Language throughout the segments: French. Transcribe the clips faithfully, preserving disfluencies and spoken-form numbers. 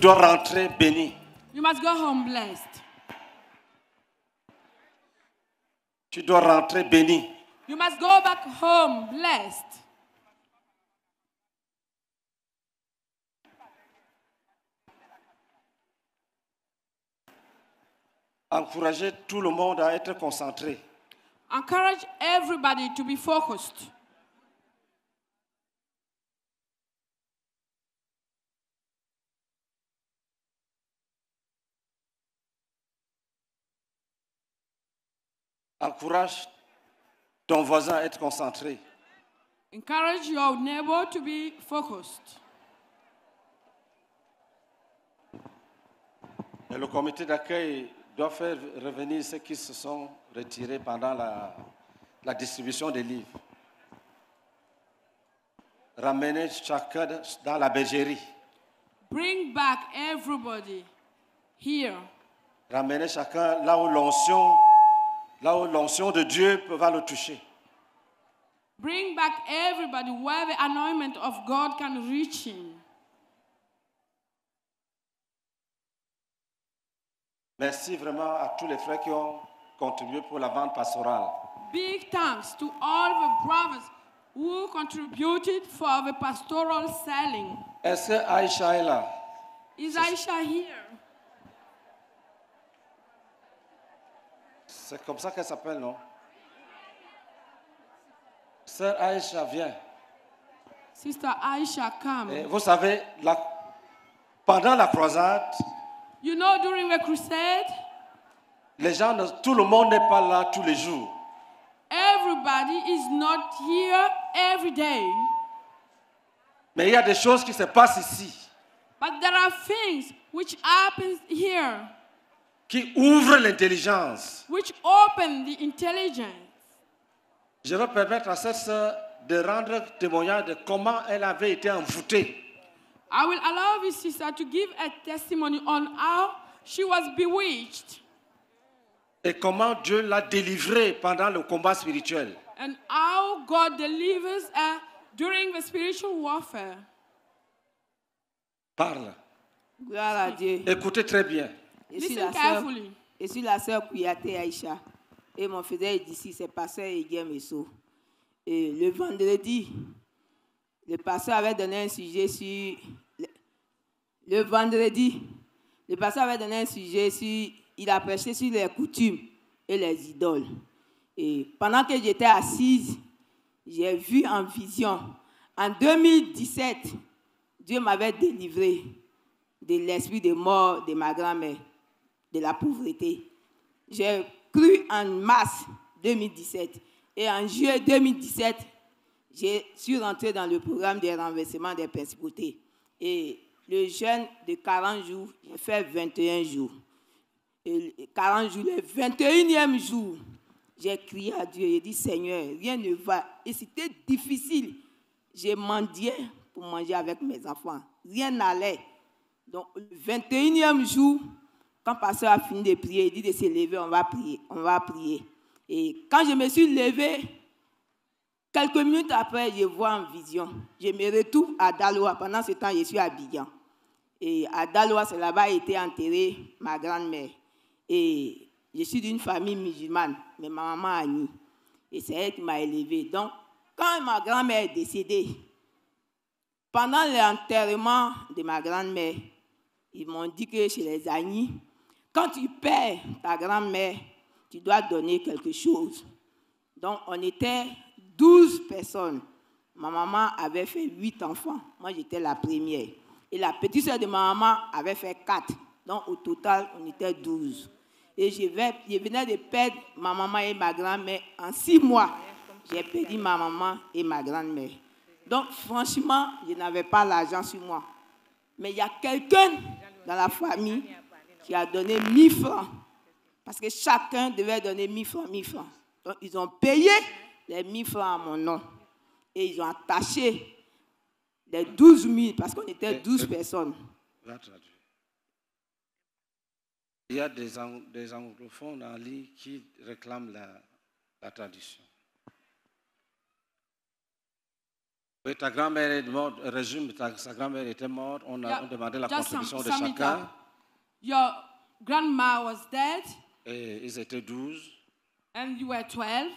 dois rentrer béni. You must go home blessed. Tu dois rentrer béni. You must go back home blessed. Encourager tout le monde à être concentré. Encourage everybody to be focused. Encourage ton voisin à être concentré. Encourage your neighbor to be focused. Et le comité d'accueil doit faire revenir ceux qui se sont retirés pendant la, la distribution des livres. Ramener chacun dans la bergerie. Bring back everybody here. Ramener chacun là où l'onction, là où l'onction de Dieu va le toucher. Bring back everybody where the anointment of God can reach him. Merci vraiment à tous les frères qui ont contribué pour la vente pastorale. Big thanks to all the brothers who contributed for the pastoral selling. Est-ce que Aïcha est là? Is Aisha here? C'est comme ça qu'elle s'appelle, non? Sœur Aïcha, viens. Sister Aisha, come. Et vous savez, la, pendant la croisade, You know, during the crusade, les gens, tout le monde n'est pas là tous les jours. everybody is not here every day. Mais il y a des choses qui se passent ici, But there are things which happen here, qui ouvrent l'intelligence. which open the intelligence. Je vais permettre à cette sœur de rendre témoignage de comment elle avait été envoûtée. I will allow this sister to give a testimony on how she was bewitched Et comment Dieu l'a délivrée pendant le combat spirituel. and how God delivers her during the spiritual warfare. Parle. Gloire à Dieu. Écoutez très bien. Je suis Listen la sœur, carefully. je suis la sœur Kouyaté Aïcha. Et mon fidèle d'ici, c'est pasteur Eguien Messo. Et le vendredi, le pasteur avait donné un sujet sur... Le, le vendredi, le pasteur avait donné un sujet sur... Il a prêché sur les coutumes et les idoles. Et pendant que j'étais assise, j'ai vu en vision. En deux mille dix-sept, Dieu m'avait délivré de l'esprit de mort de ma grand-mère, de la pauvreté. J'ai cru en mars deux mille dix-sept. Et en juillet deux mille dix-sept, je suis rentré dans le programme de renversement des principautés. Et le jeûne de quarante jours, j'ai fait vingt et un jours. Et quarante jours, le vingt et unième jour, j'ai crié à Dieu. J'ai dit, Seigneur, rien ne va. Et c'était difficile. J'ai mendié pour manger avec mes enfants. Rien n'allait. Donc, le vingt et unième jour, quand le pasteur a fini de prier, il dit de se lever, on va prier, on va prier. Et quand je me suis levée, quelques minutes après, je vois en vision. Je me retrouve à Daloa. Pendant ce temps, je suis à Abidjan. Et à Daloa, c'est là-bas été enterrée ma grand-mère. Et je suis d'une famille musulmane, mais ma maman a nié. Et c'est elle qui m'a élevée. Donc, quand ma grand-mère est décédée, pendant l'enterrement de ma grand-mère, ils m'ont dit que chez les Agnis, quand tu perds ta grand-mère, tu dois donner quelque chose. Donc, on était douze personnes. Ma maman avait fait huit enfants. Moi, j'étais la première. Et la petite soeur de ma maman avait fait quatre. Donc, au total, on était douze. Et je, vais, je venais de perdre ma maman et ma grand-mère en six mois. J'ai perdu ma maman et ma grand-mère. Donc, franchement, je n'avais pas l'argent sur moi. Mais il y a quelqu'un dans la famille qui a donné mille francs. Parce que chacun devait donner mille francs, mille francs. Donc, ils ont payé les mille francs à mon nom. Et ils ont attaché les douze mille, parce qu'on était douze personnes. Il y a des, des anglophones en ligne qui réclament la, la traduction. Oui, ta grand-mère est morte, résume, ta, sa grand-mère était morte, on a Yeah, on demandait la just contribution sum- de sum it chacun, up. Your grandma was dead, et ils étaient douze. and you were twelve.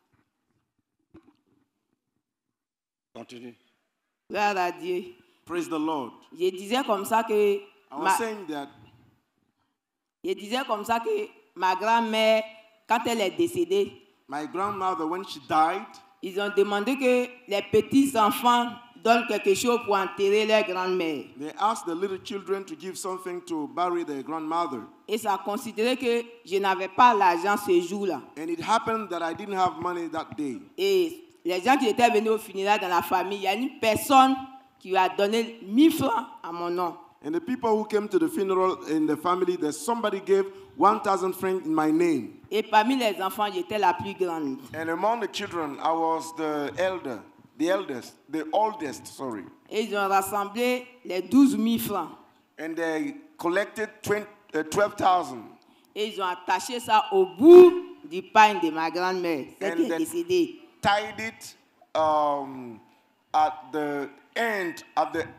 Continue. Gloire à Dieu. Praise the Lord. Je disais comme ça que I was ma, saying that je disais comme ça que ma grand-mère, quand elle est décédée, my grandmother, when she died, ils ont demandé que les petits-enfants donnent quelque chose pour enterrer leur grand-mère. they asked the little children to give something to bury their grandmother. Et ça a considéré que je n'avais pas l'argent ce jour-là. And it happened that I didn't have money that day. Et les gens qui étaient venus au funérail dans la famille, il y a une personne qui lui a donné mille francs à mon nom. And the people who came to the funeral in the family, that somebody gave one thousand francs in my name. Et parmi les enfants, j'étais la plus grande. And among the children, I was the elder, the eldest, the oldest, sorry. Et ils ont rassemblé les douze mille francs. And they collected twenty, uh, twelve thousand. Et ils ont attaché ça au bout du pain de ma grand-mère, celle And qui est then- décédée. Tied it um, at the end, at the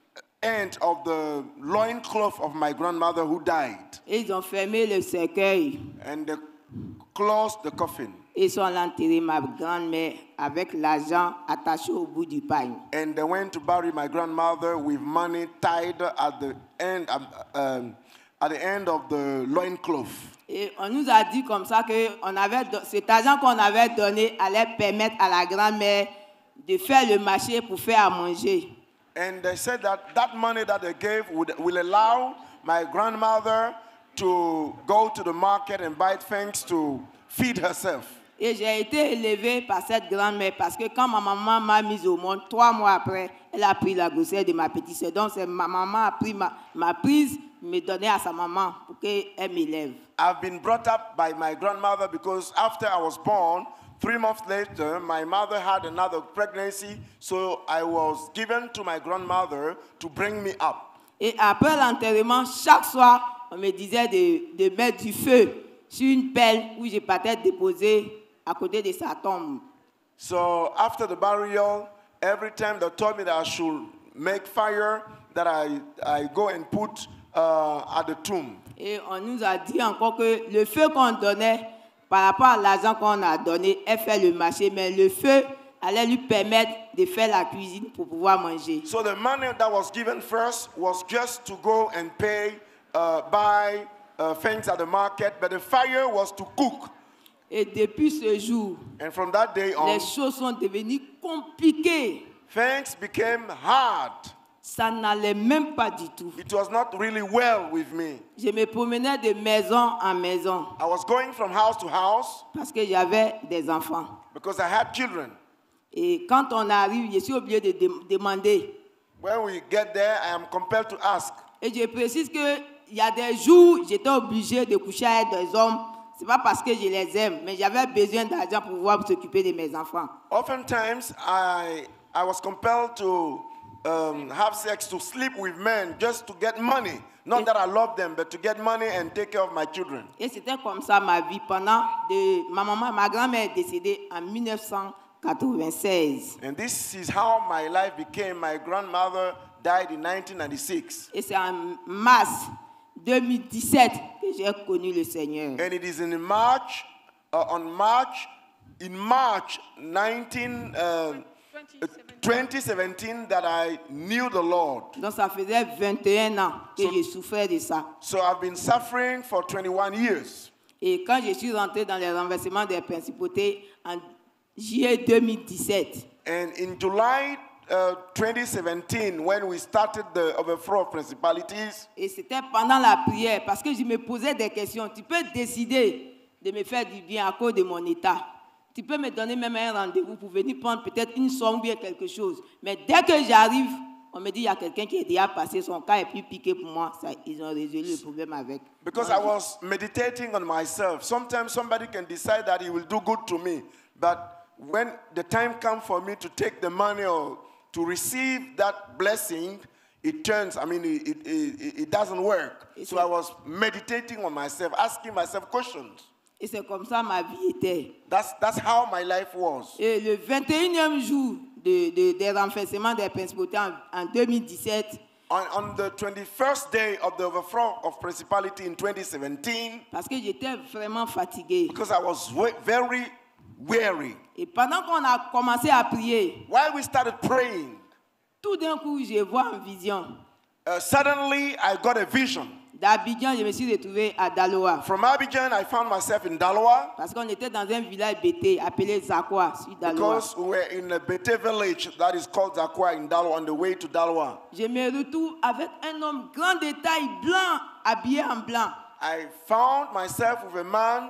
end of the loincloth of my grandmother who died. Et ils ont fermé le cercueil. And they closed the coffin. Et ils sont allés enterrer ma grand-mère avec l'argent attaché au bout du pain. And they went to bury my grandmother with money tied at the end, um, um, at the end of the loincloth. Et on nous a dit comme ça que on avait do- cet argent qu'on avait donné allait permettre à la grand-mère de faire le marché pour faire à manger. And they said that that money that they gave would, will allow my grandmother to go to the market and buy things to feed herself. Et j'ai été élevée par cette grand-mère parce que quand ma maman m'a mise au monde, trois mois après, elle a pris la grossesse de ma petite sœur. Donc c'est ma maman a pris ma, ma prise, me donnait à sa maman pour qu'elle m'élève. I've been brought up by my grandmother because after I was born, three months later, my mother had another pregnancy, so I was given to my grandmother to bring me up. Et après l'enterrement, chaque soir, on me disait de, de mettre du feu sur une pelle où je partais déposer à côté de sa tombe. So after the burial, every time they told me that I should make fire, that I, I go and put uh, at the tomb. Et on nous a dit encore que le feu qu'on donnait, par rapport à l'argent qu'on a donné, elle fait le marché, mais le feu allait lui permettre de faire la cuisine pour pouvoir manger. So the money that was given first was just to go and pay, uh, buy uh, things at the market, but the fire was to cook. Et depuis ce jour, And from that day on, les choses sont devenues compliquées. things became hard. Ça n'allait même pas du tout. It was not really well with me. Je me promenais de maison en maison I was going from house to house parce que j'avais des enfants. because I had children. Et quand on arrive, je suis obligé de dem- demander. When we get there, I am compelled to ask. Et je précise qu'il y a des jours, j'étais obligé de coucher avec des hommes. Ce n'est pas parce que je les aime, mais j'avais besoin d'argent pour pouvoir s'occuper de mes enfants. Oftentimes, I, I was compelled to um, have sex, to sleep with men just to get money. Not that I love them, but to get money and take care of my children. Et c'était comme ça ma vie pendant de ma maman, ma grand-mère est décédée en mille neuf cent quatre-vingt-seize. And this is how my life became. My grandmother died in nineteen ninety-six. Et c'est en mars deux mille dix-sept que j'ai connu le Seigneur. And it is in March, uh, on March, in March nineteen, uh, twenty seventeen that I knew the Lord. Donc ça faisait vingt et un ans que So- je souffrais de ça. So I've been suffering for twenty-one years. Et quand je suis rentrée dans les renversements des principautés en juillet deux mille dix-sept, And in July uh, twenty seventeen, when we started the overthrow of principalities, et c'était pendant la prière, parce que je me posais des questions. Tu peux décider de me faire du bien à cause de mon état. Tu peux me donner même un rendez-vous pour venir prendre peut-être une somme ou bien quelque chose. Mais dès que j'arrive, on me dit il y a quelqu'un qui est déjà passé, son cas est plus piqué pour moi. Ça, ils ont résolu le problème avec. because I was meditating on myself. Sometimes somebody can decide that he will do good to me, but when the time comes for me to take the money or to receive that blessing, it turns, I mean, it, it, it, it doesn't work. So I was meditating on myself, asking myself questions. Et c'est comme ça ma vie était. That's, that's how my life was. Et le vingt et unième jour de, de, des renversements des principautés en, en deux mille dix-sept. On, on the twenty-first day of the overthrow of principality in twenty seventeen, Parce que j'étais vraiment fatigué. because I was we- very weary. Et pendant qu'on a commencé à prier, While we started praying, tout d'un coup, je vois en vision. uh, suddenly I got a vision. D'Abidjan, je me suis retrouvé à Daloa. From Abidjan, I found myself in Daloa, Parce qu'on était dans un village bété appelé Zakwa, sur Daloa. because we were in a Bete village that is called Zakwa in Daloa, on the way to Daloa. Je me retrouve avec un homme grand de taille, blanc, habillé en blanc. I found myself with a man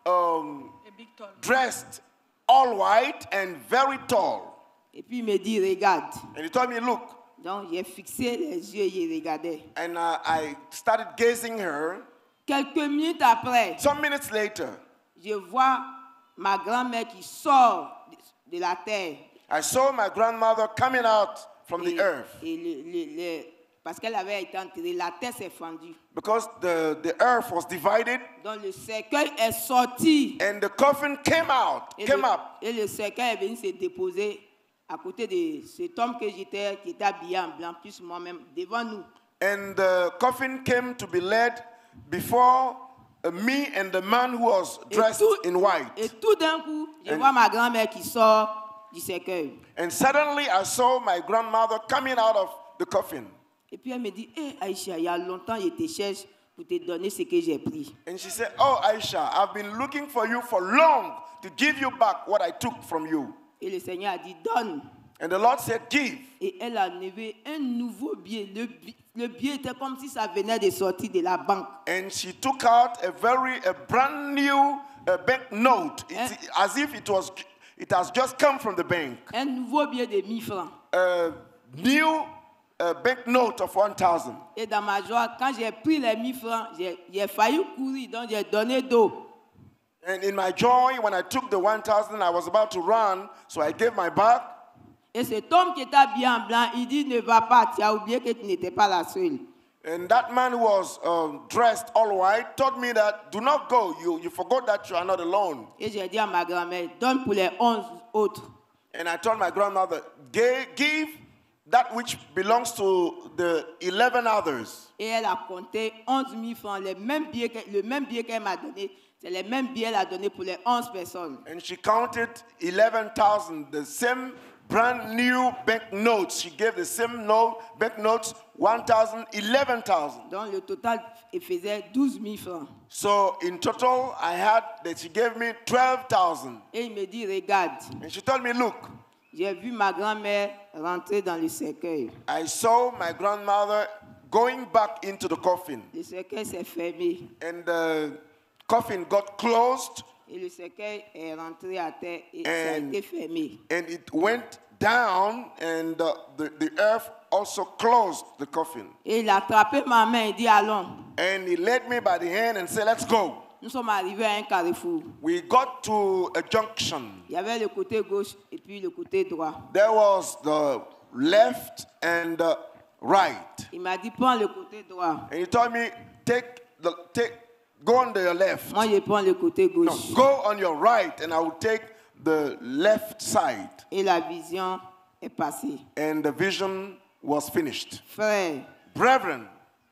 um, A big tall. dressed all white and very tall. Et puis il me dit, regarde. And he told me, look. Donc j'ai fixé les yeux et je regardais. And uh, I started gazing her. Quelques minutes après, Some minutes later, je vois ma grand-mère qui sort de la terre. I saw my grandmother coming out from Et- the earth, et le- le- le- parce qu'elle avait été enterrée, la terre s'est fendue. because the, the earth was divided Donc le cercueil est sorti. and the coffin came out, Et came le, up. et le cercueil est venu se déposer à côté de cet homme que j'étais, qui était habillé en blanc, plus moi-même, devant nous. And the coffin came to be led before uh, me and the man who was Et dressed tout, in white. et tout d'un coup, je And- vois ma grand-mère qui sort du cercueil. And suddenly I saw my grandmother coming out of the coffin. Et puis elle me dit, hé Aïcha, il y a longtemps je te cherche pour te donner ce que j'ai pris. And she said, oh, Aisha, I've been looking for you for long to give you back what I took from you. Et le Seigneur a dit, donne. And the Lord said, give. Et elle a levé un nouveau billet. Le, bi- le billet était comme si ça venait de sortir de la banque. And she took out a very, a brand new uh, bank note. It's Eh? as if it was, it has just come from the bank. Un nouveau billet de mille francs. A new uh, bank note of one thousand. Et dans ma joie, quand j'ai pris les mille francs, j'ai j'ai failli courir, donc j'ai donné d'eau. And in my joy, when I took the one thousand, I was about to run, so I gave my bag. Et cet homme qui était habillé en blanc, il dit, ne va pas, tu as oublié que tu n'étais pas la seule. And that man who was um, dressed all white told me that, do not go. You, you forgot that you are not alone. Et j'ai dit à ma grand-mère, donne pour les onze autres. And I told my grandmother, "Ga- give that which belongs to the eleven others. Et elle a compté onze mille francs, les mêmes billets que- le même billet qu'elle m'a donné, c'est les mêmes billets qu'elle a donné pour les onze personnes. And she counted eleven thousand, the same brand new bank notes. She gave the same note, bank notes, one thousand, eleven thousand. Donc le total il faisait douze mille francs. So in total, I had that she gave me twelve thousand. Et il me dit, regarde, And she told me, look, j'ai vu ma grand-mère rentrer dans le cercueil. I saw my grandmother going back into the coffin. Le cercueil s'est fermé. And the coffin got closed. Et le cercueil est rentré à terre et ça a And- été fermé. And it went down, and uh, the, the earth also closed the coffin. Et il a attrapé ma main et dit, allons. And he led me by the hand and said, let's go. Nous sommes arrivés à un carrefour. We got to a junction. Il y avait le côté gauche et puis le côté droit. There was the left and the right. Il m'a dit, prends le côté droit. And he told me, take the, take, go on the left. Moi, je prends le côté No, gauche. go on your right, and I will take the left side. Et la vision est passée. And the vision was finished. Frère, Brethren,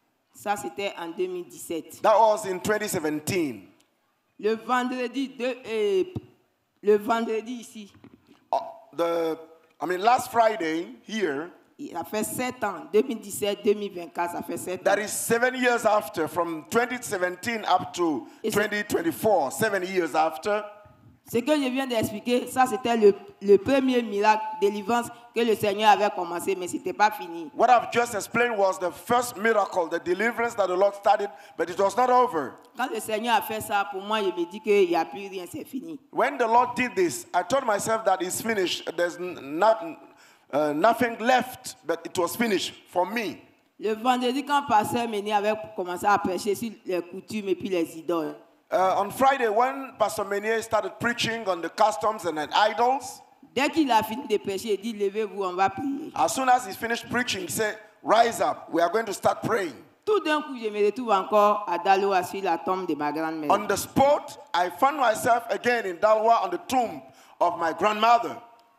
ça c'était en deux mille dix-sept. that was in twenty seventeen. Le vendredi, de, euh, le vendredi ici, Uh, the, I mean, last Friday here, il a fait sept ans. deux mille dix-sept deux mille vingt-quatre, ça fait sept ans. that is seven years after, from twenty seventeen up to Is it- twenty twenty-four, seven years after. Ce que je viens d'expliquer, ça c'était le, le premier miracle, délivrance que le Seigneur avait commencé, mais ce n'était pas fini. What I've just explained was the first miracle, the deliverance that the Lord started, but it was not over. Quand le Seigneur a fait ça, pour moi, je me dis qu'il n'y a plus rien, c'est fini. When the Lord did this, I told myself that it's finished. There's n- not, uh, nothing left, but it was finished for me. Le vendredi, quand Pasteur Méné avait commencé à prêcher sur les coutumes et puis les idoles, Uh, on Friday, when Pastor Menier started preaching on the customs and the idols, dès qu'il a fini de prêcher, il dit, levez-vous, on va prier. as soon as he finished preaching, he said, rise up, we are going to start praying. Tout d'un coup, je me retrouve encore à Daloa sur la tombe de ma grand-mère. On the spot, I found myself again in Dalwa on the tomb of my grandmother.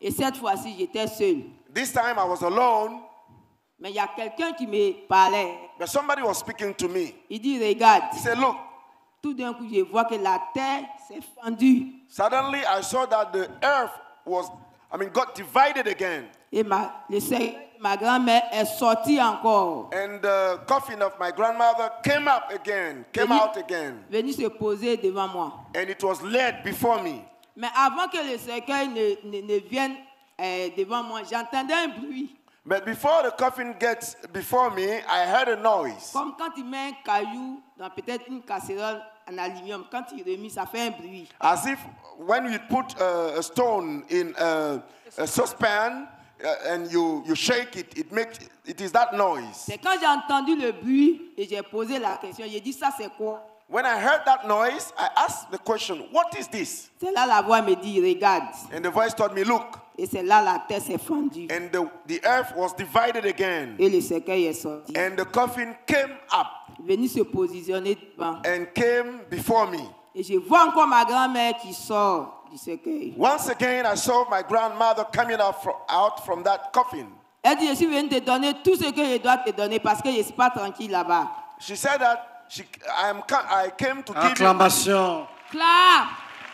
Et cette fois-ci, j'étais seule. This time I was alone, Mais il y a quelqu'un qui me parlait. but somebody was speaking to me. Il dit, regarde. He said, look, Tout d'un coup, je vois que la terre s'est fendue. suddenly I saw that the earth was, I mean, got divided again. Et ma, le cercueil de ma grand-mère est sorti encore. And the coffin of my grandmother came up again, came Venu- out again. Venu se poser devant moi. And it was laid before me. Mais avant que le cercueil ne, ne, ne vienne euh, devant moi, j'entendais un bruit. But before the coffin gets before me, I heard a noise. Comme quand il met un caillou dans peut-être une casserole en aluminium. Quand il remet, ça fait un bruit. As if when you put uh, a stone in a, a saucepan uh, and you, you shake it, it makes it is that noise. C'est quand j'ai entendu le bruit et j'ai posé la question. J'ai dit, ça c'est quoi? When I heard that noise, I asked the question, what is this? C'est là la voix me dit, regarde. And the voice told me, look. Et c'est là la terre s'est fendue. And the, the earth was divided again. Et le cercueil est sorti. And the coffin came up Venu se positionner devant. and came before me. Et je vois encore ma grand-mère qui sort du cercueil. Once again, I saw my grandmother coming out from, out from that coffin. Elle dit, je suis venue te donner tout ce que je dois te donner parce que je ne suis pas tranquille là-bas. She said that she, I, am, I came to give you... Acclamation. Clap.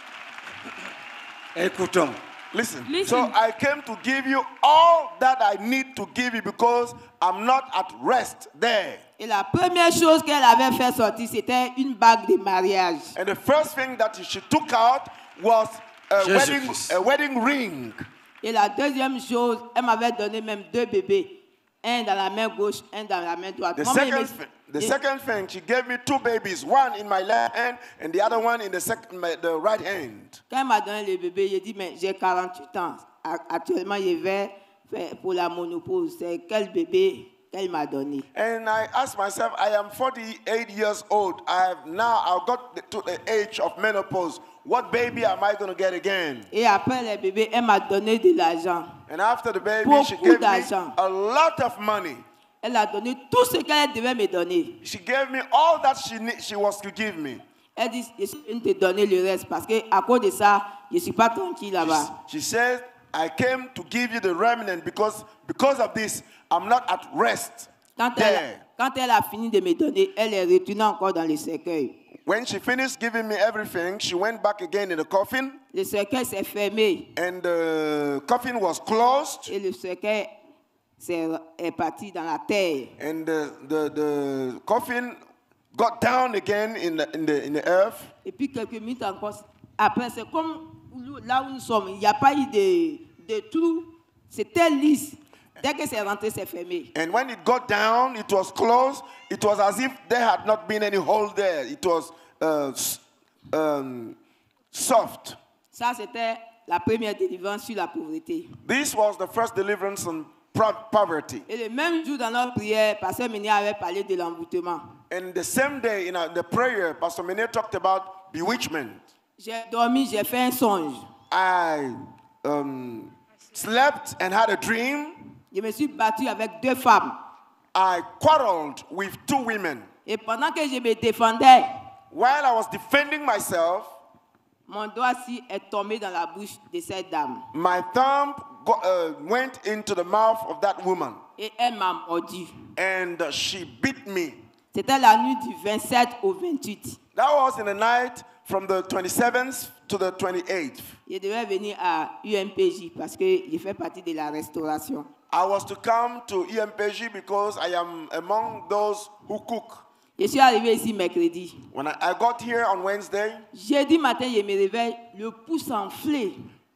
Écoutons. Listen. Listen. So I came to give you all that I need to give you because I'm not at rest there. Et la première chose qu'elle avait fait sortir, c'était une bague de mariage. And the first thing that she took out was a, Jesus wedding, Christ. a wedding ring. Et la deuxième chose, elle m'avait donné même deux bébés. Un dans la main gauche, un dans la main droite. The Moi, second, je me- thi- the je- second thing, she gave me two babies, one in my left hand and the other one in the, sec- my, the right hand. Quand elle m'a donné le bébé, j'ai dit, mais j'ai quarante-huit ans. A- Actuellement, je vais faire pour la monopause. C'est quel bébé qu'elle m'a donné? And I asked myself, I am forty-eight years old. I have now I've got the- to the age of menopause. What baby am I going to get again? Et après les bébés, elle m'a donné de l'argent. And after the baby, she Beaucoup gave me d'argent. a lot of money. Elle a donné tout ce qu'elle devait me donner. She gave me all that she need, she was to give me. Elle dit, je suis venue te donner le reste parce qu'à cause de ça, je ne suis pas tranquille là-bas. She said, I came to give you the remnant because because of this, I'm not at rest Quand elle, there. quand elle a fini de me donner, elle est retournée encore dans le cercueil. When she finished giving me everything, she went back again in the coffin, Le cercueil s'est fermé and the coffin was closed, et le cercueil s'est- est parti dans la terre. and the, the, the coffin got down again in the, in the, in the earth. Et puis quelques minutes encore, après, c'est comme là où nous sommes, il n'y a pas eu de, de trou, c'était lisse. Dès que c'est rentré, c'est fermé. And when it got down, it was closed. It was as if there had not been any hole there. It was uh, s- um, soft. Ça, c'était la première délivrance sur la pauvreté. This was the first deliverance on pro- poverty. Et le même jour, dans notre prière, Pasteur Ménia avait parlé de l'envoûtement. And the same day in uh, the prayer, Pastor Mene talked about bewitchment. J'ai dormi, j'ai fait un songe. I um, slept and had a dream. Je me suis battu avec deux femmes. I quarreled with two women. Et pendant que je me défendais, While I was defending myself, mon doigt-ci est tombé dans la bouche de cette dame. my thumb go, uh, went into the mouth of that woman, Et elle m'a mordu. and uh, she beat me. C'était la nuit du vingt-sept au vingt-huit. That was in the night from the twenty-seventh to the twenty-eighth. Je devais venir à U M P J parce que je fais partie de la restauration. I was to come to E M P J because I am among those who cook. Je suis arrivé ici mercredi. When I, I got here on Wednesday, Jeudi matin, je me réveille, le pouce enflé.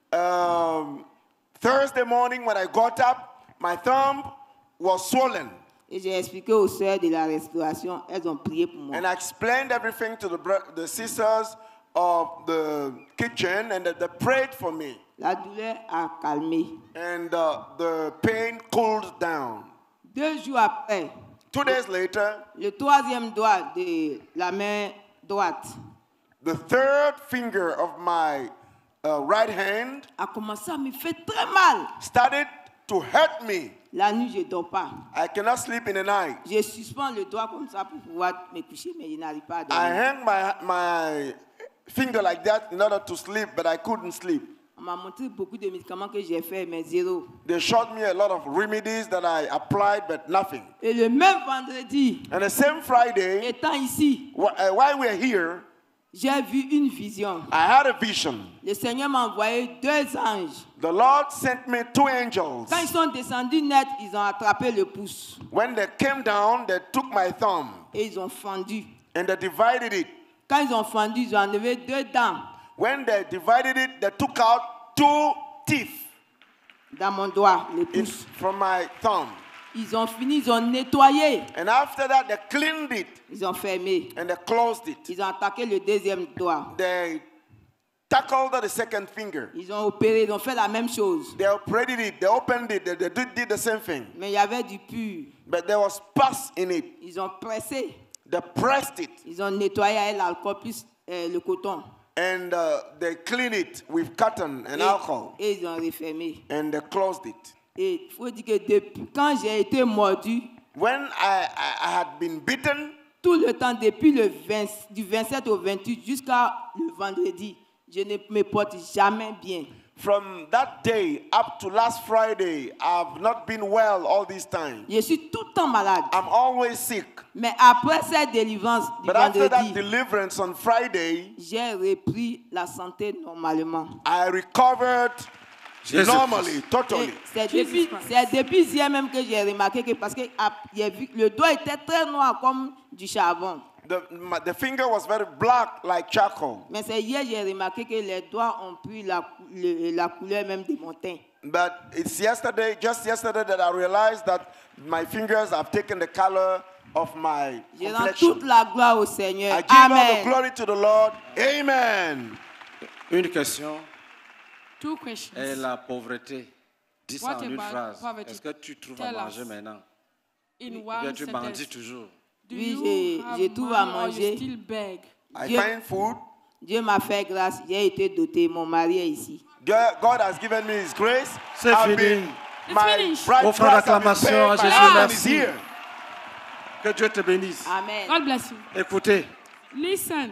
um, Thursday morning when I got up, my thumb was swollen. Et j'ai expliqué aux sœurs de la restauration, elles ont prié pour moi. And I explained everything to the, bro- the sisters of the kitchen, and that they prayed for me. La douleur a calmé. And uh, the pain cooled down. Deux jours après, Two days later, le troisième doigt de la main droite the third finger of my uh, right hand a commencé à me faire très mal. started to hurt me. La nuit, je ne dors pas. I cannot sleep in the night. Je suspends le doigt comme ça pour pouvoir me coucher, mais je n'arrive pas à I dormir. hang my, my finger like that in order to sleep, but I couldn't sleep. On m'a montré beaucoup de médicaments que j'ai fait, mais zéro. They showed me a lot of remedies that I applied, but nothing. Et le même vendredi, And the same Friday, étant ici, wh- uh, while we're here, j'ai vu une vision. I had a vision. Le Seigneur m'a envoyé deux anges. The Lord sent me two angels. Quand ils sont descendus net, ils ont attrapé le pouce When they came down, they took my thumb et ils ont fendu. and they divided it. Quand ils ont fendu, ils ont enlevé deux dents When they divided it, they took out two teeth dans mon doigt, le in, pouce. from my thumb. Ils ont fini, ils ont nettoyé, And after that, they cleaned it ils ont fermé. and they closed it. Ils ont attaqué le deuxième doigt. They tackled the second finger. Ils ont opéré, ils ont fait la même chose. They operated it, they opened it, they, they did, did the same thing. Mais il y avait du pur. But there was pus in it. Ils ont pressé, They pressed it ils ont nettoyé avec l'alcool plus euh, le coton. and uh, they cleaned it with cotton and Et, alcohol et ils ont refermé. and they closed it. Et il faut dire que depuis quand j'ai été mordu, When I, I, I had been bitten, tout le temps, depuis le vingt, du vingt-sept au vingt-huit jusqu'à le vendredi, je ne me porte jamais bien. from that day up to last Friday, I've not been well all this time. Je suis tout le temps malade. I'm always sick. Mais après cette délivrance du But after that vendredi, deliverance on Friday, j'ai repris la santé normalement. I recovered Jésus normally, Christ. totally. Et C'est depuis, c'est depuis hier même que j'ai remarqué que parce que ah, j'ai vu que le doigt était très noir comme du charbon. The, my, the finger was very black like charcoal. Mais c'est hier que j'ai remarqué que les doigts ont pris la, cou- le- la couleur même de mon teint. But it's yesterday, just yesterday, that I realized that my fingers have taken the color of my Je rends complexion. toute la gloire au Seigneur. I give all the Amen. glory to the Lord. Amen. Une question. Two questions. Et la pauvreté. Dis ça What en une about phrase. poverty? Est-ce que tu trouves Tell à manger us. maintenant? In Ou bien one tu sentence. bandis toujours? Do Oui, you j'ai- have j'ai trouvé à money or you manger. still beg? I Dieu- find food. Dieu m'a fait grâce. J'ai été doté. Mon mari est ici. God God has given me His grace. C'est I've fini. been- It's my finished. bride Offrons price have been l'acclamation paid, à my Jésus, husband is merci. here. Que Dieu te bénisse. Amen. God bless you. Écoutez, Listen.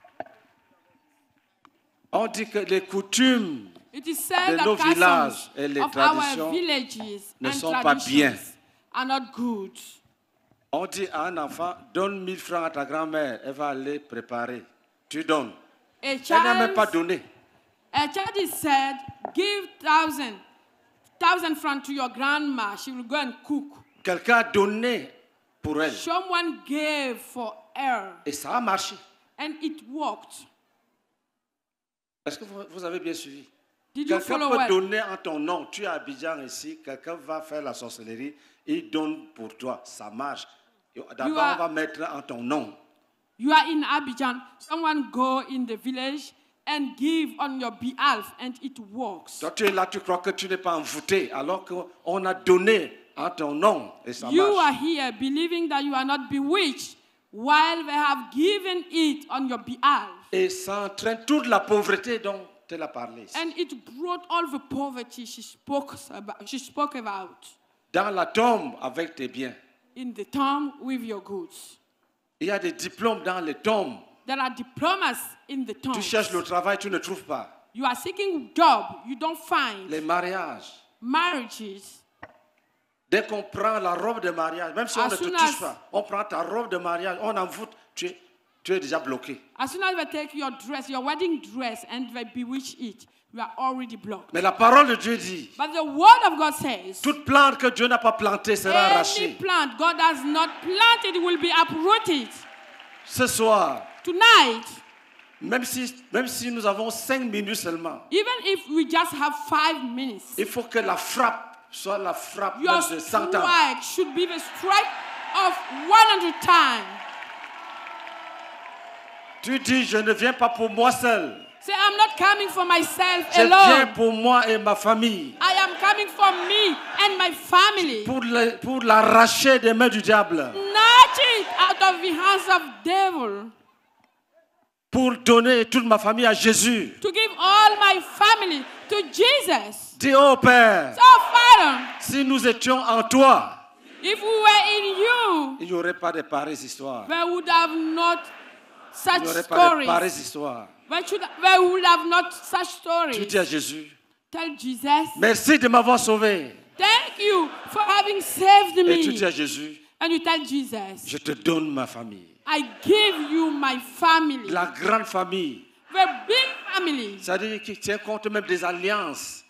on dit que les coutumes It is said de that nos customs villages et les of traditions our villages ne and sont pas bien. traditions are not good. On dit à un enfant, donne mille francs à ta grand-mère, elle va aller préparer. Tu donnes. A Elle n'a même pas child, donné. a child is said, give thousand, thousand francs to your grandma. She will go and cook. Quelqu'un a donné pour elle. Someone gave for her, Et ça a marché. and it worked. Est-ce que vous, vous avez bien suivi? Did you Quelqu'un follow peut well? donner en ton nom. Tu es à Abidjan ici, quelqu'un va faire la sorcellerie, il donne pour toi. Ça marche. D'abord, are- on va mettre en ton nom. You are in Abidjan. Someone go in the village and give on your behalf, and it works. Toi, tu es là, tu crois que tu n'es pas envoûté, alors qu'on a donné en ton nom et ça You are marche. here believing that you are not bewitched, while they have given it on your behalf. Et ça entraîne toute la pauvreté dont elle a parlé. ici. And it brought all the poverty she spoke about, she spoke about Dans la tombe avec tes biens. in the tomb with your goods. Il y a des diplômes dans les tombes. There are diplomas in the tomb. Tu cherches le travail, tu ne trouves pas. You are seeking job, you don't find. Les mariages. Marriages. Dès qu'on prend la robe de mariage, même si on As ne te soon touche as- pas, on prend ta robe de mariage, on envoûte, tu es, tu es déjà bloqué. As soon as they take your dress, your wedding dress, and they bewitch it, you are already blocked. Mais la parole de Dieu dit, But the word of God says, toute plante que Dieu n'a pas plantée sera any arrachée. plant God has not planted will be uprooted. Ce soir, Tonight, même si, même si nous avons cinq minutes seulement, even if we just have five minutes, il faut que la frappe soit la frappe your même de cent ans. strike should be the strike of one hundred times. Tu dis, je ne viens pas pour moi seul. Say, I'm not coming for myself Je viens alone. pour moi et ma famille. I am coming for me and my family. Pour, le- pour l'arracher des mains du diable. Snatch it out of the hands of devil. Pour donner toute ma famille à Jésus. To give all my family to Jesus. Dis, oh Père, So, Father, si nous étions en toi, if we were in you, il n'y aurait pas de pareilles histoires. there would have not Il such n'y aurait pas de pareilles stories. histoires. There, should, there would have not such Tu stories. dis à Jésus, Tell Jesus, merci de m'avoir sauvé. thank you for having saved Et tu dis à me. Jésus, And you tell Jesus, je te donne ma famille. I give you my family. La grande famille. The big family. C'est-à-dire qu'il tient compte même des alliances.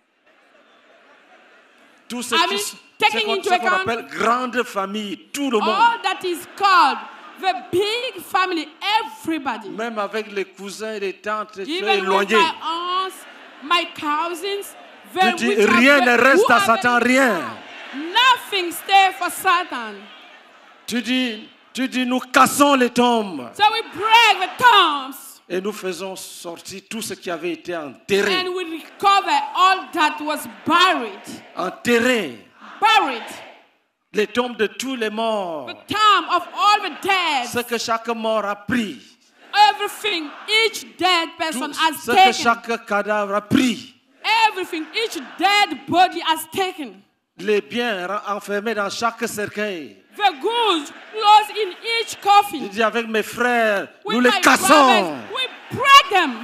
Tout ce I qui mean, c'est taking qu'on into ce qu'on account appelle grande famille, tout le monde. all that is called the big family, everybody. Même avec les cousins et les tantes Even with éloignés. my aunts, my cousins, Tu very, dis, which are rien ne very- reste who à are Satan, very- rien. Nothing stay for Satan. Tu dis, tu dis, nous cassons les tombes So we break the tombs et nous faisons sortir tout ce qui avait été enterré. and we recover all that was buried. Enterré. Buried. Les tombes de tous les morts. The tomb of all the dead. Ce que chaque mort a pris. Everything each dead person Tout has ce que taken. chaque cadavre a pris. Everything each dead body has taken. Les biens ra- enfermés dans chaque cercueil. The goods closed in each Je coffin. dis avec mes frères, With nous les my cassons. brothers, we break them.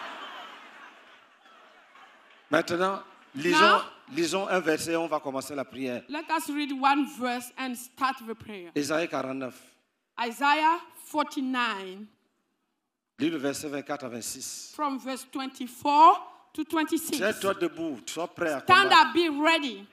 Maintenant, lisons, Now- lisons un verset, on va commencer la prière. Let us read one verse and start the prayer. Ésaïe quarante-neuf, Isaiah forty-nine, lis le verset vingt-quatre à vingt-six. from verse twenty-four to twenty-six. Tiens-toi debout, sois prêt à Stand combattre. up, be ready.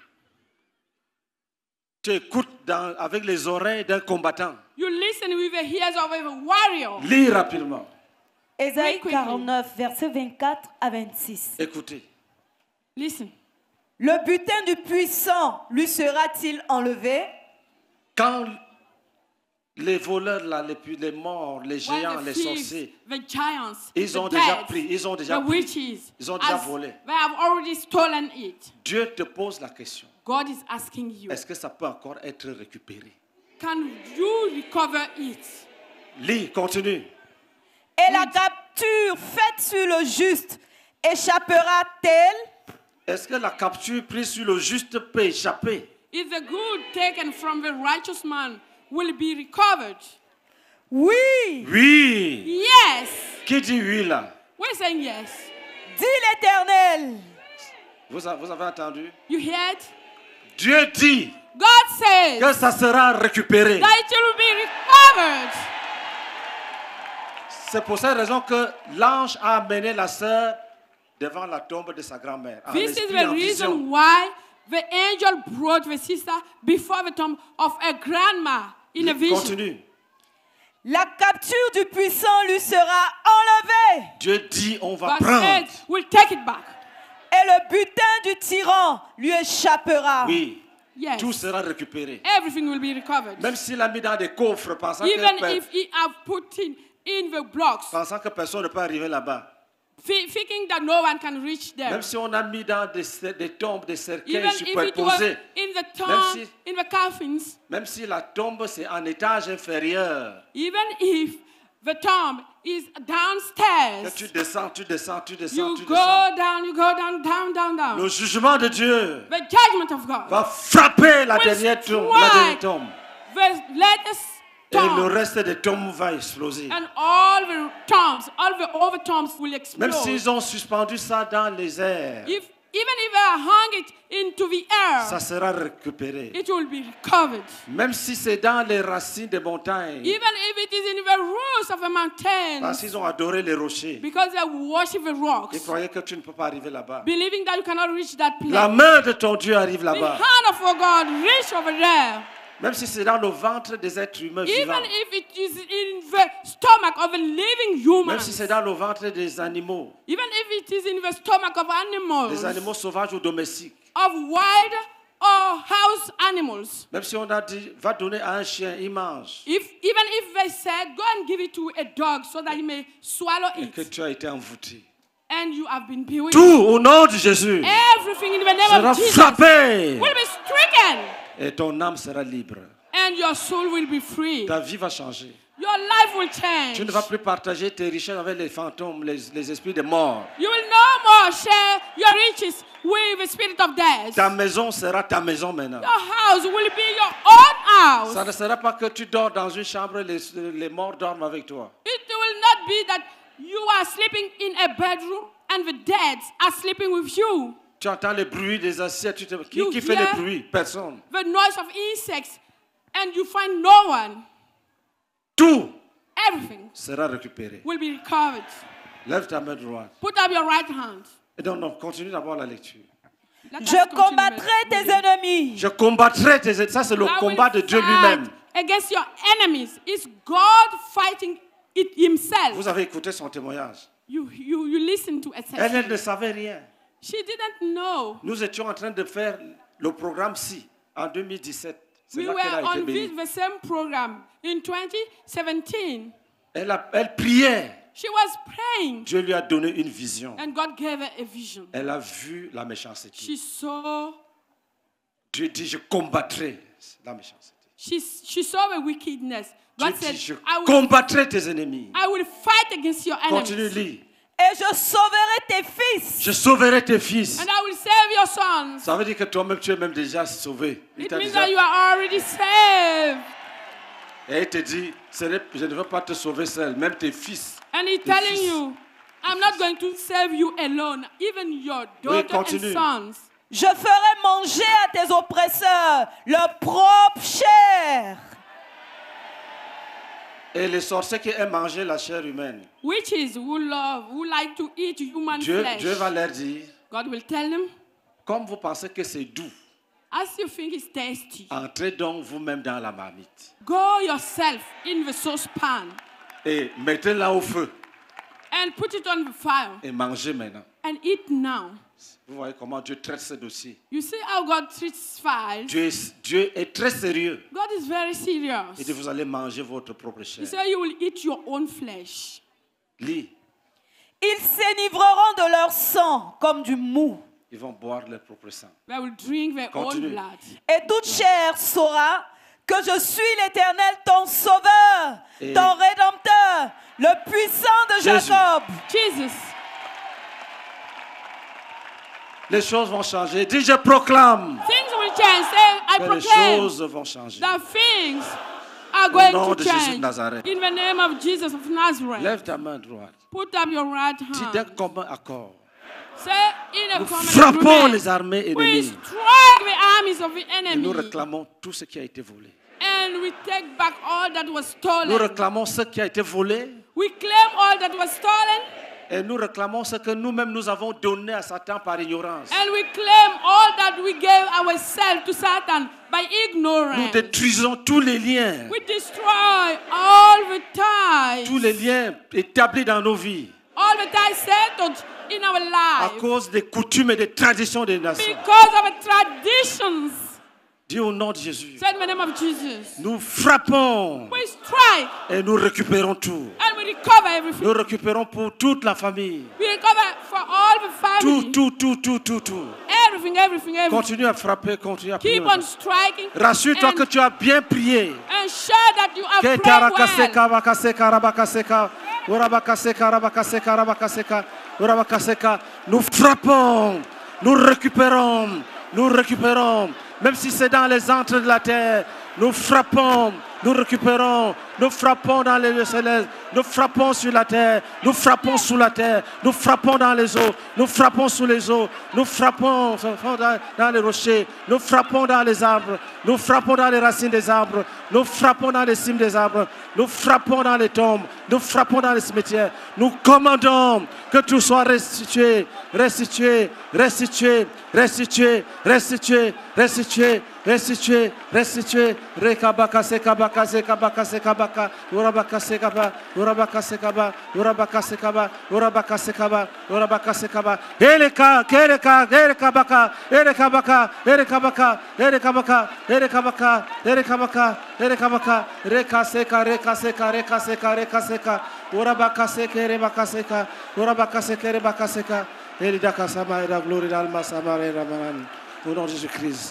Tu écoutes dans- avec les oreilles d'un combattant. You listen with the ears of a warrior. Lis rapidement. Ésaïe quickly. quarante-neuf, versets vingt-quatre à vingt-six. Écoutez. Listen. Le butin du puissant lui sera-t-il enlevé? Quand les voleurs, là, les, pu- les morts, les When géants, the les thieves, sorciers, the giants, ils the ont déjà dead, pris, ils ont déjà the pris, witches, ils ont déjà as volé. they have already stolen it. Dieu te pose la question. God is asking you, Est-ce que ça peut encore être récupéré? can you recover it? Lis, continue. Et la capture faite sur le juste échappera-t-elle? Est-ce que la capture prise sur le juste peut échapper? Is the good taken from the righteous man will be recovered? Oui, Oui. Yes. Qui dit oui là? We're saying yes. dit l'Éternel. Vous, a- vous avez entendu? You heard? Dieu dit God says que ça sera récupéré. that it will be recovered. C'est pour cette raison que l'ange a amené la sœur devant la tombe de sa grand-mère. En This is esprit, the en vision. reason why the angel brought the sister before the tomb of a grandma in a vision. Continue. La capture du puissant lui sera enlevée. Dieu dit on va God prendre. said, we'll take it back. Et le butin du tyran lui échappera. Oui, Yes. tout sera récupéré. Everything will be recovered. Même s'il a mis dans des coffres, pensant Even que, pe- if he have put in, in the blocks, pensant que personne ne peut arriver là-bas. thi- thinking that no one can reach there. Même si on a mis dans des, cer- des tombes, des cercueils Even if it was superposés, in the tomb, Même si- in the coffins, même si la tombe c'est en étage inférieur, even if the tomb is que downstairs, tu descends, tu descends, tu descends, you tu go descends. down, you go down, down, down, down. Le jugement de Dieu The judgment of God va frapper la will dernière tombe, la dernière strike tombe. the latest Et le tomb, reste des tombes va exploser. and all the tombs, all the other tombs will explode. Même s'ils ont suspendu ça dans les airs, If, even if I hung it into the air, ça sera récupéré. it will be recovered. Même si c'est dans les racines des montagnes, Even if it is in the roots of a mountain, parce qu'ils ont adoré les rochers, because they worship the ils rocks, croyaient que tu ne peux pas arriver là-bas. believing that you cannot reach that place. La main de ton Dieu arrive The là-bas. hand of our God reach over there. Même si c'est dans le ventre des êtres humains vivants. Even if it is in the stomach of a living human. Même si c'est dans le ventre des animaux, Even if it is in the stomach of animals. des animaux sauvages ou domestiques. Of wild or house animals. Même si on a dit, va donner à un chien, il mange. If, even if they said, go and give it to a dog so that he may swallow Et que it. tu as été envoûté. And you have been bewitched. Tout au nom de Jésus Everything in the name sera of Jesus frappé. will be stricken. Et ton âme sera libre. And your soul will be free. Ta vie va changer. Your life will change. Tu ne vas plus partager tes richesses avec les fantômes, les, les esprits des morts. You will no more share your riches with the spirit of death. Ta maison sera ta maison maintenant. Your house will be your own house. Ça ne sera pas que tu dors dans une chambre et les, les morts dorment avec toi. It will not be that you are sleeping in a bedroom and and the dead are sleeping with you. Tu entends le bruit des assiettes. Tu te... Qui, You qui fait hear le bruit? Personne. The noise of insects, and you find no one. Tout Everything sera récupéré. will be recovered. Lève ta main droite. Put up your right hand. Et donc, non, continue d'abord la lecture. Let us Je continue combattrai with tes reading. ennemis. Je combattrai tes ennemis. Ça, c'est le I will combat de Dieu fight lui-même. against your enemies. It's God fighting it himself. Vous avez écouté son témoignage. You, you, you listen to it. Elle, elle ne savait rien. She didn't know. Nous étions en train de faire le programme C en deux mille dix-sept. C'est We là were qu'elle a été on bénie. this, the same program in twenty seventeen. Elle, a- elle priait. She was praying, Dieu lui a donné une vision. and God gave her a vision. Elle a vu la méchanceté. She saw, Dieu dit, je combattrai la méchanceté. she, she saw the wickedness. Dieu God said, dit, je I will, combattrai tes ennemis. I will fight against your Continue, enemies, lis. Et je sauverai tes fils. Je sauverai tes fils. and I will save your sons. Ça veut dire que toi-même, tu es même déjà sauvé. Il It t'a means déjà- that you are already saved. Et il te dit, ce n'est- je ne veux pas te sauver seul, même tes fils. And he's Tes telling fils. you, I'm not going to save you alone, even your Oui, daughter and continue. sons. Je ferai manger à tes oppresseurs leur propre chair. Et les sorciers qui aiment manger la chair humaine, Witches who love, who like to eat human Dieu, flesh. Dieu va leur dire, God will tell them, comme vous pensez que c'est doux, as you think it's tasty, entrez donc vous-même dans la marmite go yourself in the saucepan et mettez-la au feu and put it on the fire et mangez maintenant. and eat now. Vous voyez comment Dieu traite ce dossier. You see how God treats files? Dieu est, Dieu est très sérieux. God is very serious. Il dit, vous allez manger votre propre chair. He said you will eat your own flesh. Lis, Ils s'énivreront de leur sang comme du mou. ils vont boire leur propre sang. They will drink their Continue. own blood. Et toute chair saura que je suis l'Éternel, ton sauveur, Et- ton rédempteur, le puissant de Jésus. Jacob. Jesus. Les choses vont changer. Dis, je proclame Things will change. Say, I que les proclaim choses vont changer. that things are Au going nom to de Jésus de change. Nazareth. In the name of Jesus of Nazareth. Lève ta main droite. Put up your right Dis d'un hand. commun accord. Say in a Nous common frappons agreement, les armées we ennemies. strike the armies of the Et nous enemy. réclamons tout ce qui a été volé. And we take back all that was Nous stolen. réclamons ce qui a été volé. We claim all that was stolen. Et nous réclamons ce que nous-mêmes nous avons donné à Satan par ignorance. And we claim all that we gave ourselves to Satan by Nous ignorance. détruisons tous les liens, We destroy all the ties. tous les liens établis dans nos vies All the ties settled in our à lives. cause des coutumes et des traditions des nations. Because of the traditions. Dis au nom de Jésus. Say in the name of Jesus. Nous frappons We strike et nous récupérons tout. and we recover everything. Nous récupérons pour toute la famille. We recover for all the Tout, family. tout, tout, tout, tout, tout. Everything, everything, everything. Continue à frapper, continue à prier. Keep on striking. Rassure-toi and, que tu as bien prié. and sure that you are Que praying well. tarakaseka, bakaseka, rabakaseka, urabakaseka, rabakaseka, rabakaseka, urabakaseka. Nous frappons, nous récupérons, nous récupérons. Même si c'est dans les antres de la terre, nous frappons, nous récupérons, nous frappons dans les lieux célestes, nous frappons sur la terre, nous frappons sous la terre, nous frappons dans les eaux, nous frappons sous les eaux, nous frappons dans, dans les rochers, nous frappons dans les arbres, nous frappons dans les racines des arbres, nous frappons dans les cimes des arbres, nous frappons dans les tombes, nous frappons dans les cimetières, nous commandons que tout soit restitué, restitué, restitué, restitué, restitué, restitué, restitué, restitué, rekabakase kabakase kabakase kabaka, urabakase kaba, urabakase kaba, urabakase kaba, urabakase kaba, urabakase kaba, eleka, keleka, erekabaka, erekabaka, erekabaka, erekabaka, erekabaka, erekabaka, erekabaka, rekaseka, rekaseka, rekaseka, rekaseka, urabakaseka, rebakaseka, urabakaseka, rebakaseka, eridakasama, era glory dalma samara, era manan. Au nom de Jésus-Christ.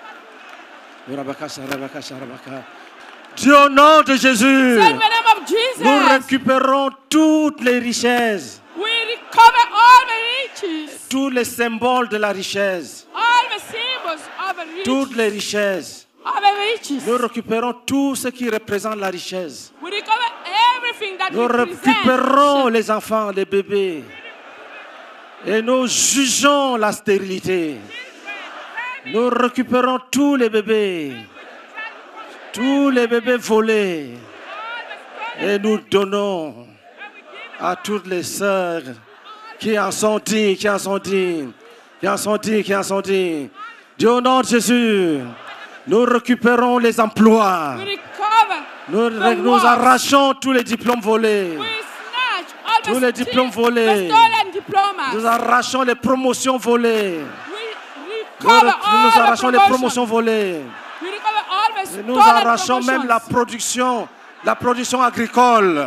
Dieu, au nom de Jésus, Say in the name of Jesus. nous récupérons toutes les richesses, We recover all the riches. tous les symboles de la richesse, All the symbols of the riches. toutes les richesses. Of the riches. Nous récupérons tout ce qui représente la richesse. We recover everything that Nous represents. récupérons les enfants, les bébés. Et nous jugeons la stérilité. Nous récupérons tous les bébés. Tous les bébés volés. Et nous donnons à toutes les sœurs qui en sont dignes, qui en sont dignes, qui en sont dignes, qui en sont dignes. Dieu, au nom de Jésus, nous récupérons les emplois. We recover Nous, the nous works. arrachons tous les diplômes volés. We snatch all Tous the les sti- diplômes volés. the stolen diplomas. Nous arrachons les promotions volées. We Nous, recover nous all arrachons the les promotions. promotions volées. We recover all the Et stolen nous arrachons promotions. même la production, la production agricole.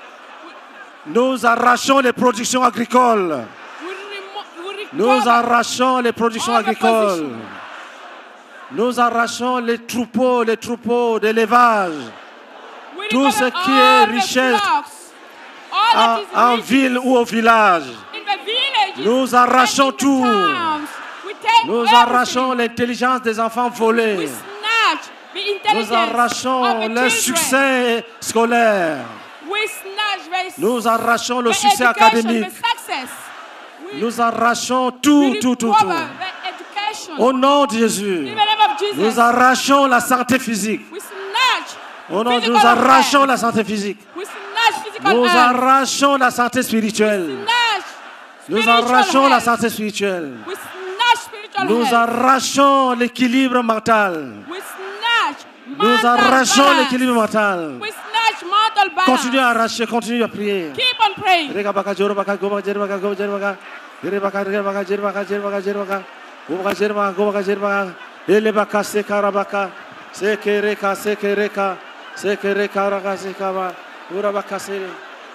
Nous arrachons les productions agricoles. We remo- we Nous recover arrachons les productions all the agricoles. positions. Nous arrachons les troupeaux, les troupeaux d'élevage. We tout recover ce qui all est the richesse flocks. All En, that is en rich ville ou au village. in the villages Nous arrachons and in the tout. towns. We take Nous everything. arrachons l'intelligence des enfants We volés. snatch the Nous intelligence of arrachons the leur children. succès scolaire. We snatch the, Nous arrachons le the succès education, académique. the success. We, Nous arrachons we tout, tout, tout, recover tout. the education. Au nom de Jésus, In the name of Jesus. nous arrachons la santé physique. We snatch Au nom de physical nous arrachons health. la santé physique. We snatch physical Nous health. arrachons la santé spirituelle. Snatch Nous spiritual arrachons la health. santé spirituelle. We snatch spiritual Nous health. arrachons l'équilibre mental. We snatch Nous mental arrachons balance. l'équilibre mental. We snatch mental balance. Continuez à arracher, continuez à prier. Keep on praying. Regabaka, jorobaka, gobaka, jerobaka, gobaka, jerobaka. Jerebaka, jerebaka, jerebaka, jerebaka, jerebaka. Gobaka, jerebaka, gobaka, jerebaka. Elebaka, sekarabaka. Sekereka, sekereka. Sekereka, raka, sekaba. Urabaka, sere.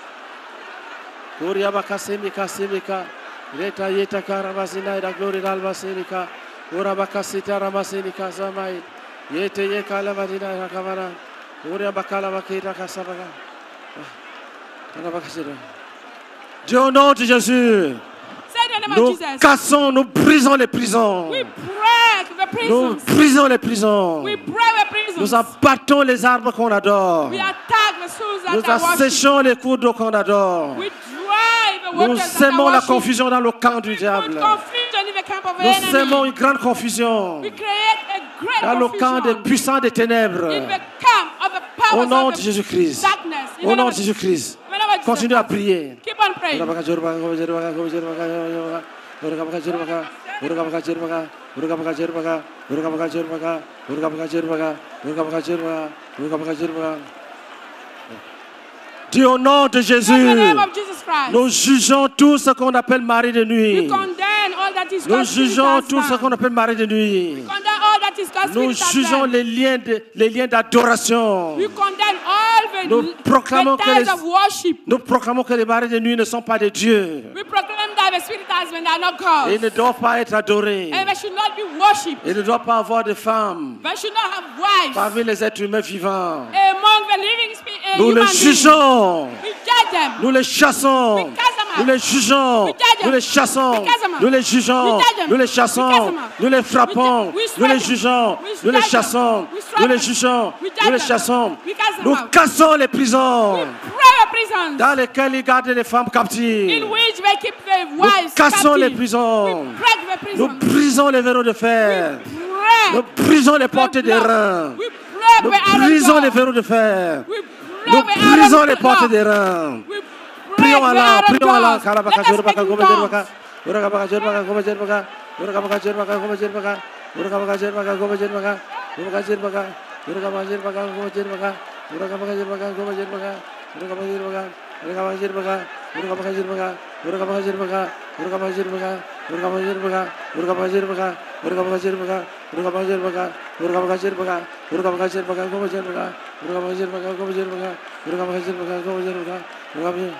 Uriabaka, semika, semika. Reta, yeta, karabasina, ida, glory, dalba, senika. Urabaka, sita, ramasenika, zamai. Yete, yeka, lavadina, rakavara. Uriabaka, lavakita, kasabaka. Urabaka, sere. Dieu, au nom de Jésus, Say the name nous of Jesus. cassons, nous brisons les prisons. We break the Nous prisons. brisons les prisons. We break the prisons. Nous abattons les arbres qu'on adore. We attack the souls that Nous are worship. asséchons les cours d'eau qu'on adore. We drive the Nous waters that sémons are la worship. confusion dans le camp du Put diable. confusion in the camp of the Nous enemy. sémons une grande confusion We create a great dans le camp des confusion puissants des ténèbres. in the camp of the powers Au nom of de the Jésus-Christ. darkness. In Au the nom name de of- Jésus-Christ. in the name of Jesus. Continuez à prier. Keep on praying. Dieu, au nom de In Jésus, the name of Jesus Christ. nous jugeons tout ce qu'on appelle mari de We nuit. condemn all that is Nous called jugeons spiritual tout ce sound. qu'on appelle mari de nuit. We condemn all that is called Nous spiritual jugeons sound. les liens de- les liens d'adoration. We condemn all the, Nous proclamons the que ties les- of worship. Nous proclamons que les maris de nuit ne sont pas de Dieu. We proclaim that the spirit husband are not Et ils gods. ne doivent pas être adorés. And they should not be worshipped. Ils ne doivent pas avoir de femmes They should not have wives parmi les êtres humains vivants. among the living spirit. Uh, Nous human les beings. jugeons. We judge them. Nous les chassons. We cast them out. Nous les jugeons. We judge them. Nous les chassons. We cast them out. Nous les jugeons. We judge them. Nous les We cast chassons. them out. Nous les frappons. We ju- we Nous les strike them. jugeons. We Nous les strike them. chassons. We strike Nous les them. jugeons. We judge Nous les them. chassons. We cast them Nous out. cassons les prisons We pray the prisons dans lesquelles ils gardent les femmes in captives. which they keep the Nous wives cassons les captive. prisons. We break the Nous prisons. brisons les verrous de fer. Break Nous brisons les the portes des block. reins. We break Nous the iron brisons door. les verrous de fer. We Nous break the iron brisons les door. portes des reins. We break Prions the Allah, iron prions Allah. doors. Karabaka, Let us Jerbaka, speak in Goba, tongues. Jerbaka. Uragabaka, Jerbaka, Goba, Jerbaka. Uragabaka, Jerbaka, Goba, Jerbaka. Uragabaka, Jerbaka, Goba, Jerbaka. Uragabaka, Jerbaka. Uragabaka, Jerbaka, Goba, Jerbaka. Uragabaka, Jerbaka, Goba, Jerbaka. Uragabaka, Jerbaka. Uragabaka, Jerbaka. Uragabaka, Jerbaka. Uragabaka, Jerbaka. Uragabaka, Jerbaka. Uragabaka, Jerbaka. Uragabaka, Jerbaka. Uragabaka, Jerbaka. Uragabaka, Jerbaka. Uragabaka, Jerbaka. Uragabaka, Jerbaka, Goba, Jerbaka. Uragabaka, Jerbaka, Goba, Jerbaka. Uragabaka, Jerbaka, Goba, Jerbaka. Uragabaka.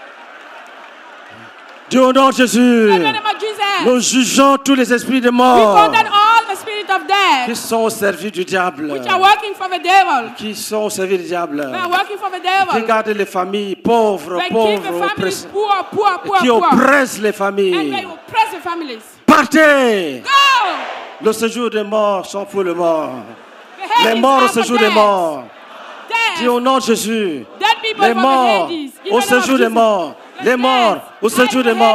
Dieu, au nom de Jésus, In the name of Jesus. nous jugeons tous les esprits de We mort condemn all the spirit of qui death sont au service du diable, which are working for the devil. qui sont au service du diable, They are working for the qui devil. gardent les familles pauvres, They keep the pauvres, families oppressées, poor, poor, poor, qui poor. oppressent les And they familles. oppress the families. Partez! Go! Le séjour des morts sont pour le mort. The Hades Les morts au are for séjour des death. morts. Death. Dis au nom de Jésus. Dead people Les from morts the Hades. In au the name of séjour des Jesus. morts. The Les morts dead au are séjour in des the morts. Hades.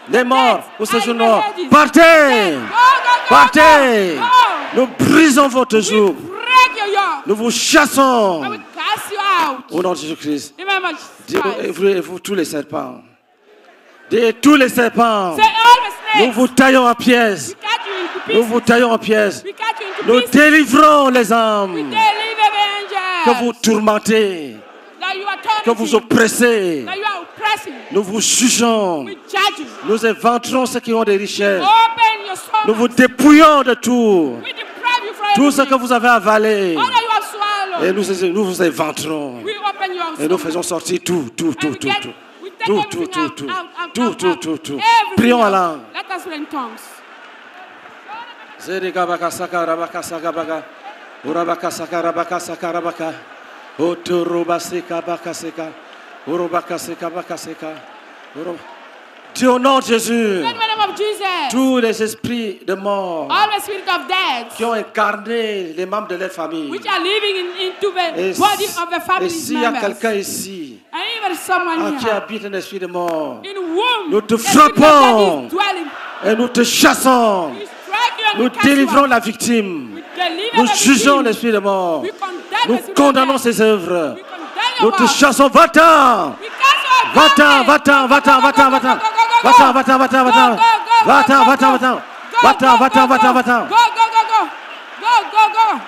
les morts death au are séjour in the noir. Hades. Partez! Go, go, go, Partez! go, go. Nous brisons votre joug. Break your yoke. Nous vous chassons. I will cast you out. Au nom de Jésus-Christ. In the name of Dieu, Jesus et Christ. vous, et vous, tous les serpents. Dieu, tous les serpents. Say all the Nous snakes. vous taillons en pièces. We cut you into Nous pieces. vous taillons en pièces. We cut you into Nous pieces. délivrons les We âmes deliver the que angels. vous tourmentez, That you are que vous tormenting. oppressez. That you are oppressing. Nous vous jugeons. We judge you. Nous éventrons ceux qui ont des richesses. Open your soul. Nous vous dépouillons de tout. We deprive you from Tout ce everything. que vous avez avalé. All that you have swallowed. Et nous, nous vous éventrons. We open your Et nous stomach. faisons sortir tout, tout, And tout, we tout, get- tout. we take Tout, everything tout, tout, out, tout. out, out, Tout, out, tout, out. tout, tout. Everything Prions en out. langue. Let us pray in tongues. Zerigabaka saka rabaka saka baka. Urabaka saka rabaka saka rabaka. Oturuba seka baka seka. Urubaka seka baka seka. Uru- Dieu au nom de Jésus. In the name of Jesus. Tous les esprits de mort All the spirit of death qui ont incarné les membres de leur famille. which are living in, into the Et body si- of the et family s'il y a members. quelqu'un ici And even someone en qui here habite un esprit de mort, in whom nous te the spirit of frappons. death is dwelling. et nous te chassons, We strike you and nous we cast you délivrons out. la victime, We deliver nous the jugeons victim. l'esprit de mort, We condemn nous the spirit of condamnons death. ses œuvres, We condemn nous your te work. chassons, va-t'en, We cast your va-t'en, garment. va-t'en, va-t'en, va-t'en, va-t'en, va-t'en, va-t'en, va-t'en, va-t'en, va-t'en, va-t'en, va-t'en, va-t'en, va-t'en, va-t'en, va-t'en. Go, go, go, go. Go, go, go.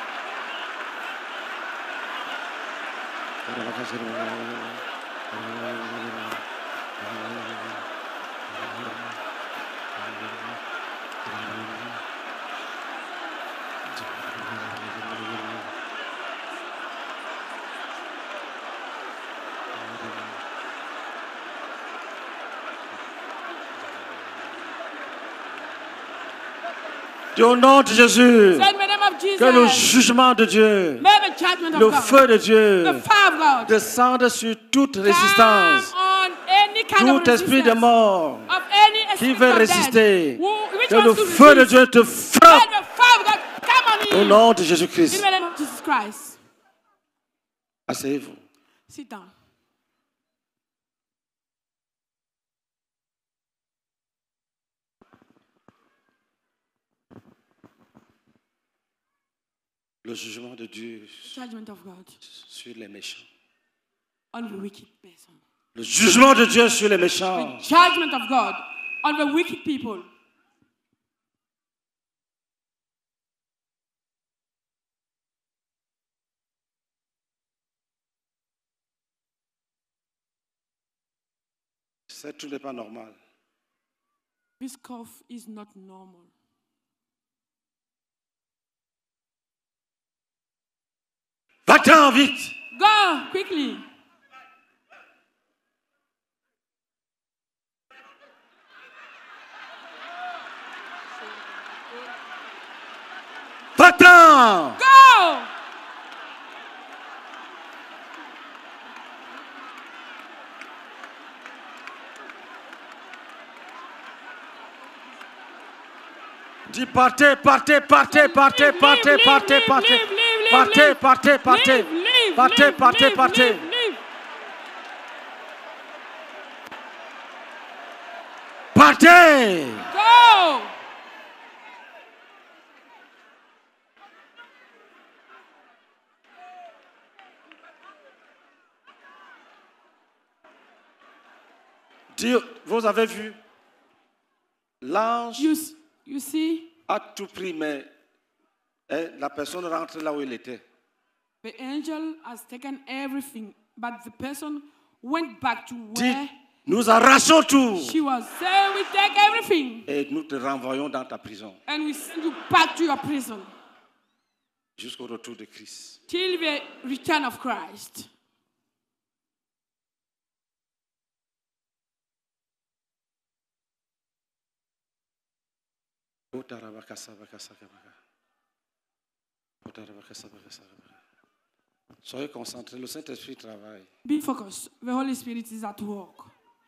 Dieu, au nom de Jésus, Say in the name of Jesus. que le jugement de Dieu, May the judgment of le God. feu de Dieu The fire of God. descende sur toute résistance, Come on any kind of tout esprit de resistance mort of any qui spirit veut of death. résister, Who, which que wants le to feu de resist. Dieu te Let frappe the fire of God come on au in. nom de In Jésus-Christ. the name of Jesus Christ. Asseyez-vous. Sit down. Le jugement de Dieu Judgment of God sur les méchants. on the wicked person. Le jugement de Dieu sur les méchants. The judgment of God on the wicked people. Ça, tout n'est pas normal. This cough is not normal. Va-t'en vite. Go quickly. Va-t'en. Go. Dis partez, partez, partez, partez, Leave, partez, leave, partez, leave, partez. leave, leave, Partez, leave. partez, partez. Leave, leave, Partez, leave, partez, leave, partez. leave, leave. Partez. Go. Dis, vous avez vu, l'ange You, s- you see, a tout pris, mais hein, la personne rentre là où il était. the angel has taken everything, but the person went back to Dis, where nous arrachons tout she was. Say, we take everything et nous te renvoyons dans ta prison and we send you back to your prison jusqu'au retour de Christ. till the return of Christ. Soyez concentrés, le Saint-Esprit travaille. Be focused. The Holy Spirit is at work.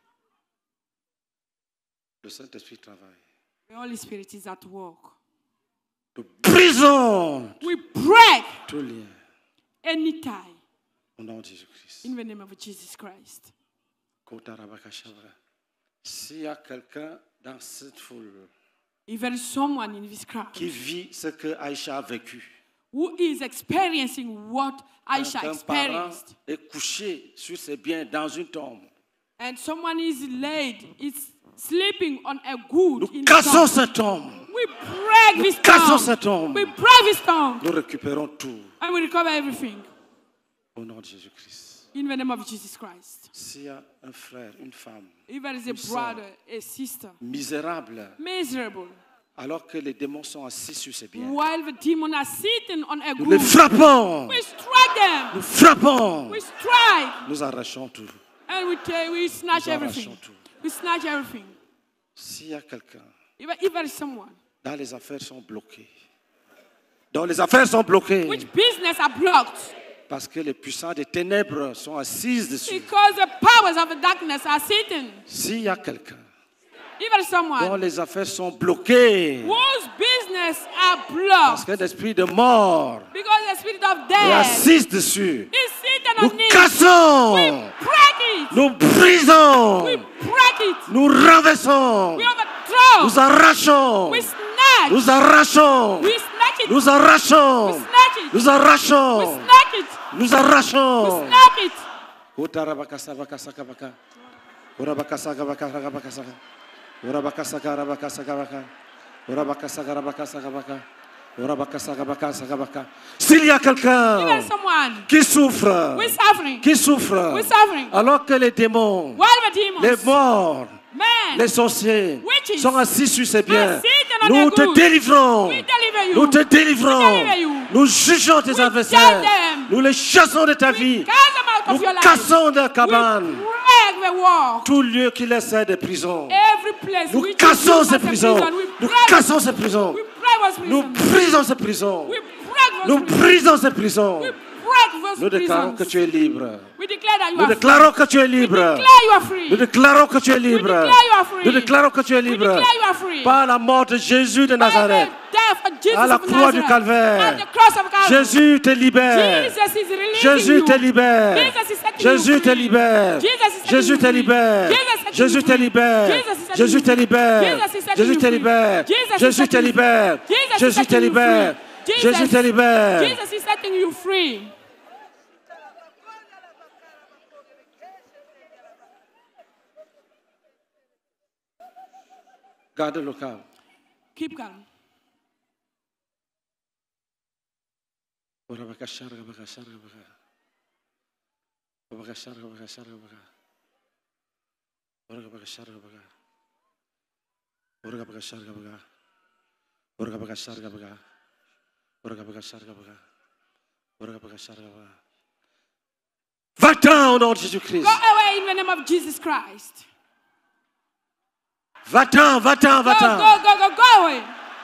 Le Saint-Esprit travaille. The Holy Spirit is at work. Nous brisons We break tout lien any tie au nom de Jésus-Christ. in the name of Jesus Christ. S'il y a quelqu'un dans cette foule if there is someone in this crowd qui vit ce que Aïcha a vécu, who is experiencing what Aisha quand un parent experienced, est couché sur ses biens dans une tombe, and someone is laid, is sleeping on a good nous in cassons the tomb, cette tombe, we break this cassons tomb. cette tombe, We break this tomb, nous récupérons tout and we recover everything au nom de Jésus-Christ. in the name of Jesus Christ. S'il y a un frère, une femme If there is a Une sœur. brother, a sister, misérable, miserable, alors que les démons sont assis sur ses biens, while the demon are sitting on a nous les good, frappons, we strike them, nous frappons, we strike, nous arrachons tout. and we take, we snatch Nous everything. arrachons tout. We snatch everything. S'il y a quelqu'un If, if there is someone dont les affaires sont bloquées, dont les affaires sont bloquées, which business are blocked parce que les puissants des ténèbres sont assises dessus. because the powers of the darkness are sitting. S'il y a quelqu'un If there is dont someone les affaires sont bloquées, whose business are parce blocked qu'un esprit de mort because the spirit of est death assise dessus, is sitting nous on it, cassons, we break it. nous brisons, We break it. nous renversons, We overthrow. nous arrachons, We snatch. nous arrachons, We snatch it. nous arrachons, We snatch it. nous We arrachons, snatch it. nous arrachons. We snatch it. Utarabakasabakasakabaka. Urabakasagabakasagabakasaka. Urabakasagarabakasagabaka. Urabakasagarabakasagabaka. Urabakasagabakasagabaka. S'il y a If there quelqu'un is someone qui souffre, who is suffering, qui souffre, who is suffering, alors que les démons, while the demons, les morts, men, les sorciers witches sont assis sur ses biens, are sitting on nous their te goods, délivrons. we deliver you. Nous te délivrons. We deliver you. Nous jugeons tes We adversaires. judge them. Nous les chassons de ta vie. Cast them out Nous of your life. cassons des We cabanes. break the wall. Tout lieu qui les sert des prisons. Every place Nous which is cassons used ces as a prisons. prison, we Nous break it. cassons ces prisons. We break those Nous prisons. brisons ces prisons. We break Nous those prisons. brisons ces prisons. We break those Nous déclarons que prisons. tu es libre. We declare that you Nous are free. déclarons que tu es We libre. declare you are free. Nous déclarons que tu es libre. declare you are free. Nous déclarons que tu es We libre. declare you are free. Par la mort de Jésus de By Nazareth. the death of Jesus À la of croix du Nazareth, Calvaire. at the cross of Calvary. Jésus te libère. Jesus is releasing Jésus you. te libère. Jesus is setting Jésus you te free. libère. Jesus is setting Jésus you te free. libère. Jesus is setting Jésus you te free. libère. Jesus is setting Jésus you te free. libère. Jesus is setting Jésus you te free. libère. Jesus is Jésus te setting you libère. free. Jesus is Jésus te setting you libère. free. Jésus te libère. Jesus is setting you free. Garde le calme. Keep calm. Va-t'en au nom de Jésus-Christ. Go away in the name of Jesus Christ. Va-t'en, va-t'en, Go, va-t'en. go, go, go, go away.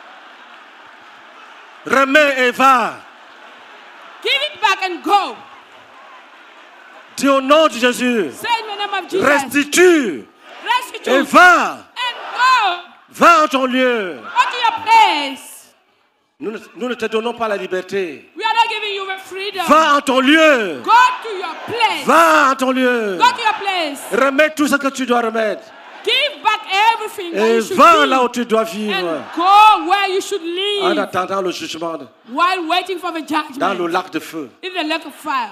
Remets et va. Give it back and go. Dis au nom de Jésus. Say in the name of Jesus. Restitue Restitute et va. and go. Va en ton lieu. Go to your place. Nous ne, nous ne te donnons pas la liberté. We are not giving you the freedom. Va en ton lieu. Go to your place. Va en ton lieu. Go to your place. Remets tout ce que tu dois remettre. Give back everything that Et you should va give. là où tu dois vivre. And go where you should En live attendant le jugement while waiting for the dans le judgment lac de feu. in the lake of fire.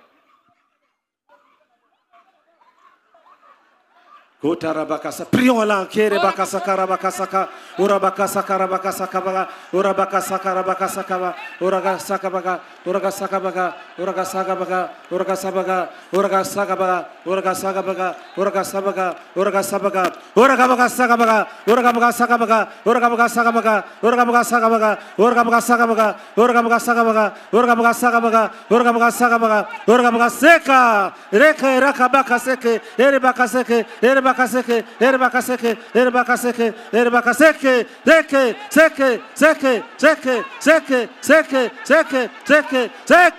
Prions à l'enquête. Bakasa karabakasaka, urabakasa karabakasaka, urabakasa karabakasaka, uragasakabaga, uragasakabaga, uragasakabaga, uragasakabaga, uragasakabaga, uragasakabaga, uragasakabaga, uragasakabaga, uragabagasakabaga, uragabagasakabaga, uragabagasakabaga, uragabagasakabaga, uragabagasakabaga, uragabagasakabaga, uragabagasakabaga, uragabagasakabaga, uragabagaseka, reka rakabakaseke, erebakaseke, erebakaseke. Bakaseke, Erebakaseke, Erebakaseke, Erebakaseke, Seke, Seke, Seke, Seke, Seke, Seke, Seke, Seke, Seke,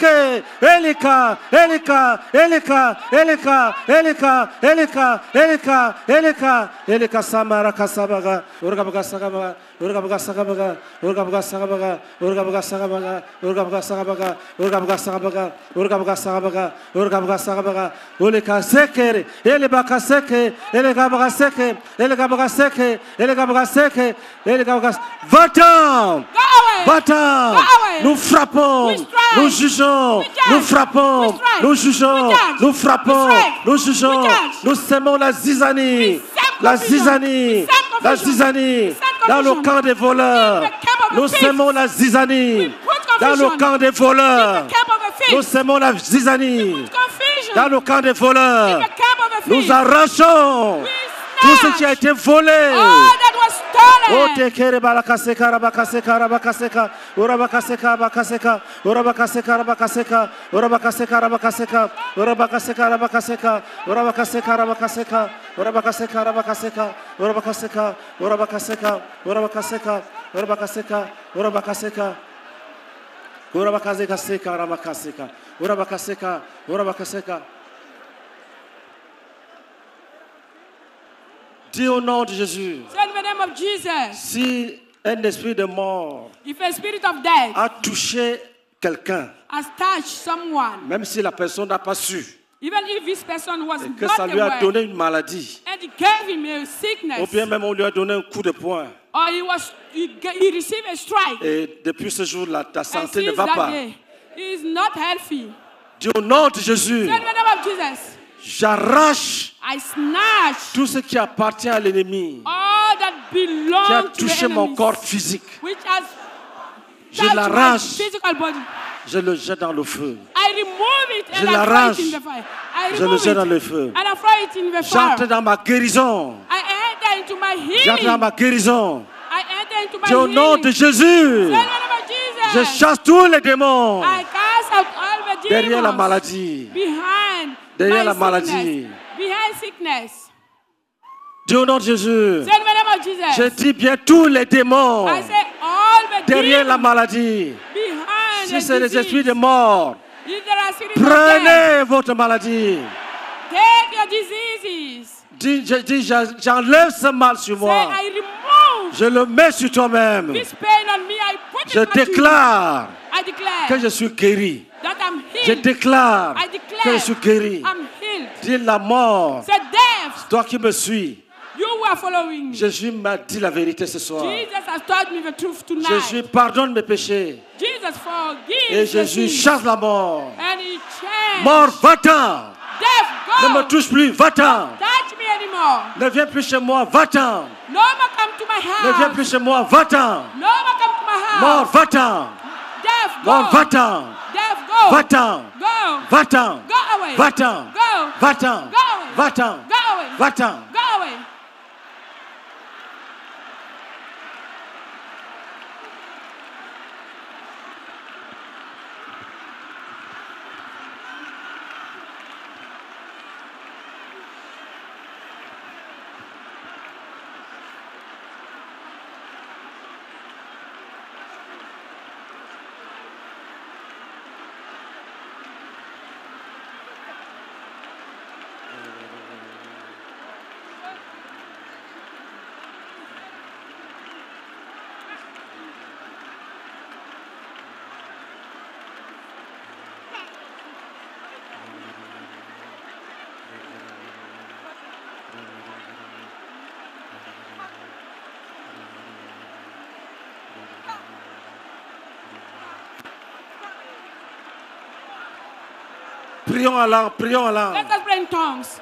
Elika, Elika, Elika, Elika, Elika, Elika, Elika, Elika, Elika Samara Kasabaga, Urgabaga Sagabaga, Urgabaga Sagabaga, Urgabaga Sagabaga, Urgabaga Sagabaga, Urgabaga Sagabaga, Urgabaga Sagabaga, Urgabaga Sagabaga, Urgabaga Sagabaga, Ulika Seke, Elibaka Seke, Eligabaga Seke, Eligabaga Seke, Eligabaga Seke, Eligabaga. Va-t'en! Va-t'en! Nous frappons, nous jugeons, nous frappons, nous jugeons, nous frappons, nous jugeons, nous sémons la zizanie, la zizanie, la zizanie, dans le camp des voleurs. Nous sémons la zizanie, dans le camp des voleurs. Nous sémons la zizanie, dans le camp des voleurs. Nous arrachons tout ce qui a été volé. Oh, te kere balakaseka, rabakaseka, rabakaseka, urabakaseka, bakaseka, urabakaseka, rabakaseka, urabakaseka, rabakaseka, urabakaseka, rabakaseka, urabakaseka, rabakaseka, urabakaseka, rabakaseka, urabakaseka, urabakaseka, urabakaseka, urabakaseka, urabakaseka, urabakaseka, seka, rabakaseka, urabakaseka, urabakaseka. Dis au nom de Jésus. Say in the name of Jesus. Si un esprit de mort If a spirit of death a touché quelqu'un, has touched someone, même si la personne n'a pas su, even if this person was et que not ça lui a aware, donné une maladie, and it gave him a ou sickness, bien même on lui a donné un coup de poing, or he was he, ga- he received a strike, et depuis ce jour-là, ta and santé ne since va that pas. day, he is not healthy. Dis au nom de Jésus, Say in the name of Jesus. j'arrache I snatch tout ce qui appartient à l'ennemi, all that qui a belongs to the touché mon enemies, corps physique. which has Je touched my l'arrache, physical body. je le jette dans le feu. I remove it Je and I throw l'arrache. it in the fire. I Je le remove jette it dans le feu. and I throw it in the J'entre fire. dans ma guérison. I enter into my J'entre dans healing. ma guérison. I enter into my Dis au nom healing. de Jésus, Say in the name of je Jesus. chasse tous les démons I cast out all the derrière la demons maladie. behind Derrière my la maladie. sickness. Behind sickness. Dis au nom de Jésus, Say in the name of Jesus. je dis bien tous les démons I say all the derrière la demons maladie. behind Si the c'est des disease. esprits de mort, If there are spirits of death, prenez votre maladie. take your diseases. Dis, je- dis, j'en- j'enlève ce mal sur Say, moi. I remove Je le mets sur toi-même. this pain on me. I put Je it on you. déclare I declare que je suis guéri. that I'm Je healed. déclare I que declare je suis guéri. I'm healed. Dis la mort, Say, death, toi qui me suis. you were following me. Jésus m'a dit la vérité ce soir. Jesus has taught me the truth tonight. Jésus pardonne mes péchés. Jesus forgives Et the Jésus sins. chasse la mort. And he changed. Mort, va-t'en. Death, Ne go. me touche plus, va-t'en. Touch me anymore. Ne viens plus chez moi, va-t'en. No more come to my Ne viens house. plus chez moi, va-t'en. No more come to my house. Mort, va-t'en. Death, go. Mort, va-t'en. Death, go. Va-t'en. Go. Va-t'en. Go away. Va-t'en. Go. Va-t'en. Go away. Va-t'en. Go away. Va-t'en. Go away. Prions en langue, prions en langue. Let us pray in tongues.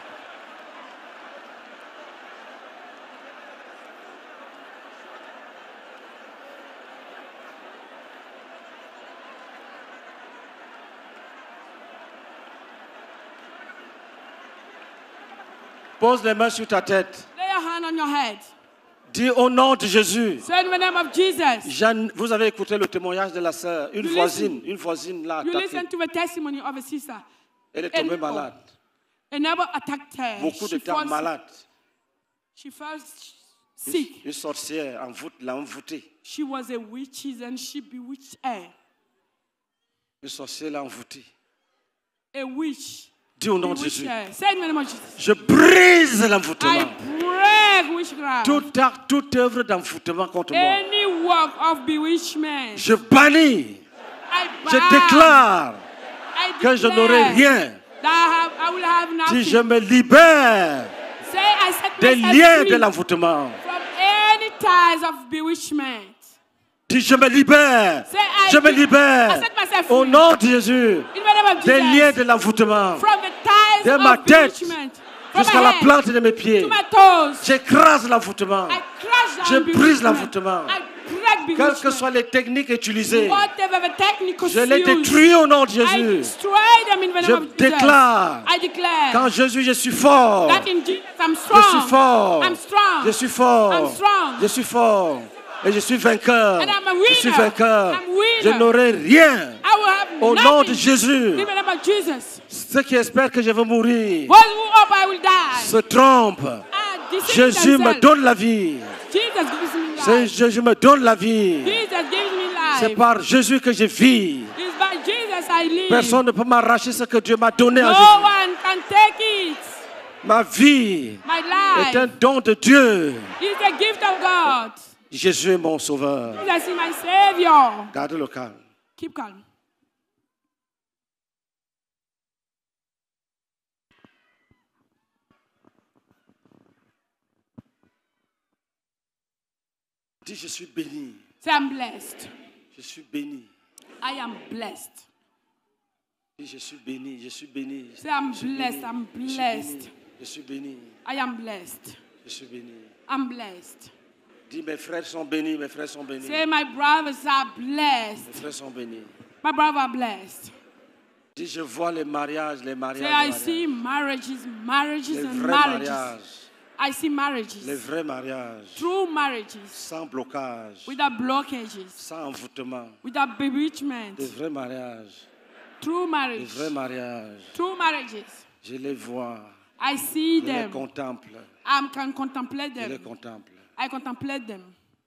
Pose les mains sur ta tête. Lay your hand on your head. Dis au nom de Jésus. Say in the name of Jesus. Jeanne, vous avez écouté le témoignage de la sœur. Une You voisine, listen. une voisine l'a You attaquée. listen to the testimony of a sister. Elle est tombée And- malade. A neighbor attacked her. Beaucoup de She temps falls- malade. She fell sick. Une sorcière envoûte- l'a envoûtée. She was a witch and she bewitched her. Une sorcière l'a envoûtée. a wish. Dis au nom de Wish, Jésus. uh, say in the name of Jesus. Je brise I l'envoûtement. break witchcraft. Toute, acte, toute œuvre d'envoûtement contre moi. Any work of bewitchment. Je bannis. I Je ban. déclare I que je n'aurai declare rien. that I, have, I will have nothing. Si je me libère Say I set des myself liens free de l'envoûtement. from any ties of bewitchment. Si je me libère, Say I je me I libère set myself au free nom de Jésus in the name of des Jesus. liens de l'envoûtement From the ties de ma of tête bewitchment. From jusqu'à my la head plante de mes pieds. to my toes. J'écrase l'envoûtement. I crush Je down brise bewitchment. l'envoûtement. I break Quelles bewitchment. que soient les techniques utilisées, Whatever the technical je les used, détruis au nom de I Jésus. destroy them in the Je name of Jesus. déclare I declare qu'en Jésus, je suis fort. that in Jesus I'm Je strong. suis fort. I'm strong. Je suis fort. I'm strong. Je suis fort. Et je suis vainqueur. And I'm a winner. Je suis vainqueur. I'm winner. Je n'aurai rien. I will have Au nothing nom de Jésus. in the name of Jesus. Ceux qui espèrent que je vais mourir Those who hope I will die. se trompent. Ah, deceive Jésus me themselves. donne la vie. Jesus gives me C'est life. Jésus me donne la vie. Jesus gives me C'est life. par Jésus que je vis. It's by Jesus I live. Personne ne peut m'arracher ce que Dieu m'a donné No en Jésus. one can take it. Ma vie My est un life don de Dieu. is the gift of God. Jésus est mon sauveur. Jesus is my Savior. Gardez le calme. Keep calm. Dis, je suis béni. Say I'm blessed. Je suis béni. I am blessed. Dis, je suis béni. Je suis béni. Say I'm Je suis blessed. béni. I'm Je suis blessed. béni. Je suis béni. I am blessed. Je suis béni. I'm blessed. Dis, mes frères sont bénis. Mes frères sont bénis. Say my brothers are Mes blessed. frères sont bénis. My brothers are blessed. Dis, je vois les mariages, les mariages. Say les I mariages. see marriages, marriages Les and vrais marriages. mariages. I see marriages. Les vrais mariages. True marriages. Sans blocage. Without blockages. Sans envoûtement. Without bewitchment. Des vrais mariages. True Des marriage. vrais mariages. True marriages. Je les vois. I see Je les them. contemple. I can contemplate Je les them. contemple. I contemplate them.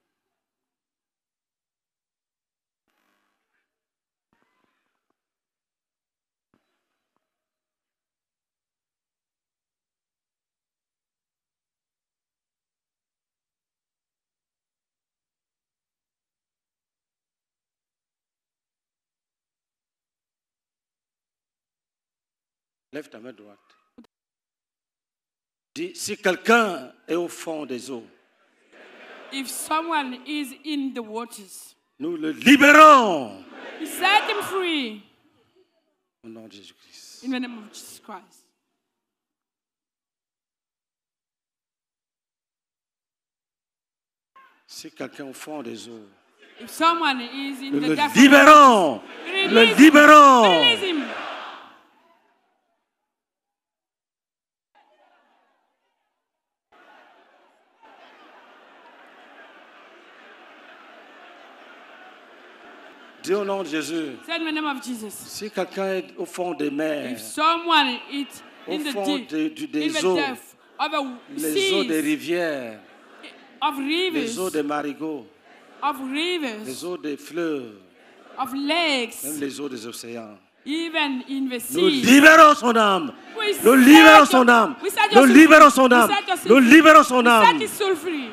Lève ta main droite. Dis, si quelqu'un est au fond des eaux, If someone is in the waters, nous le libérons we set him free au nom de Jésus-Christ. in the name of Jesus Christ. Si quelqu'un est au fond des eaux, If someone is in nous the le depth of libérons. Release Le him. libérons. Release him. Dis au nom de Jésus. Say in the name of Jesus. Si quelqu'un est au fond des mers, If someone is au in the fond deep, de- du- in des the eaux, depth of the les eaux des seas, rivières, of les eaux rivers, des marigots, of les rivers, eaux des fleuves, of même lakes, les eaux des océans. even in the Nous sea. libérons son âme. We Nous set libérons your- son âme. we set your Nous soul libérons free. son We âme. set your soul Nous free. libérons son We set âme. his soul free.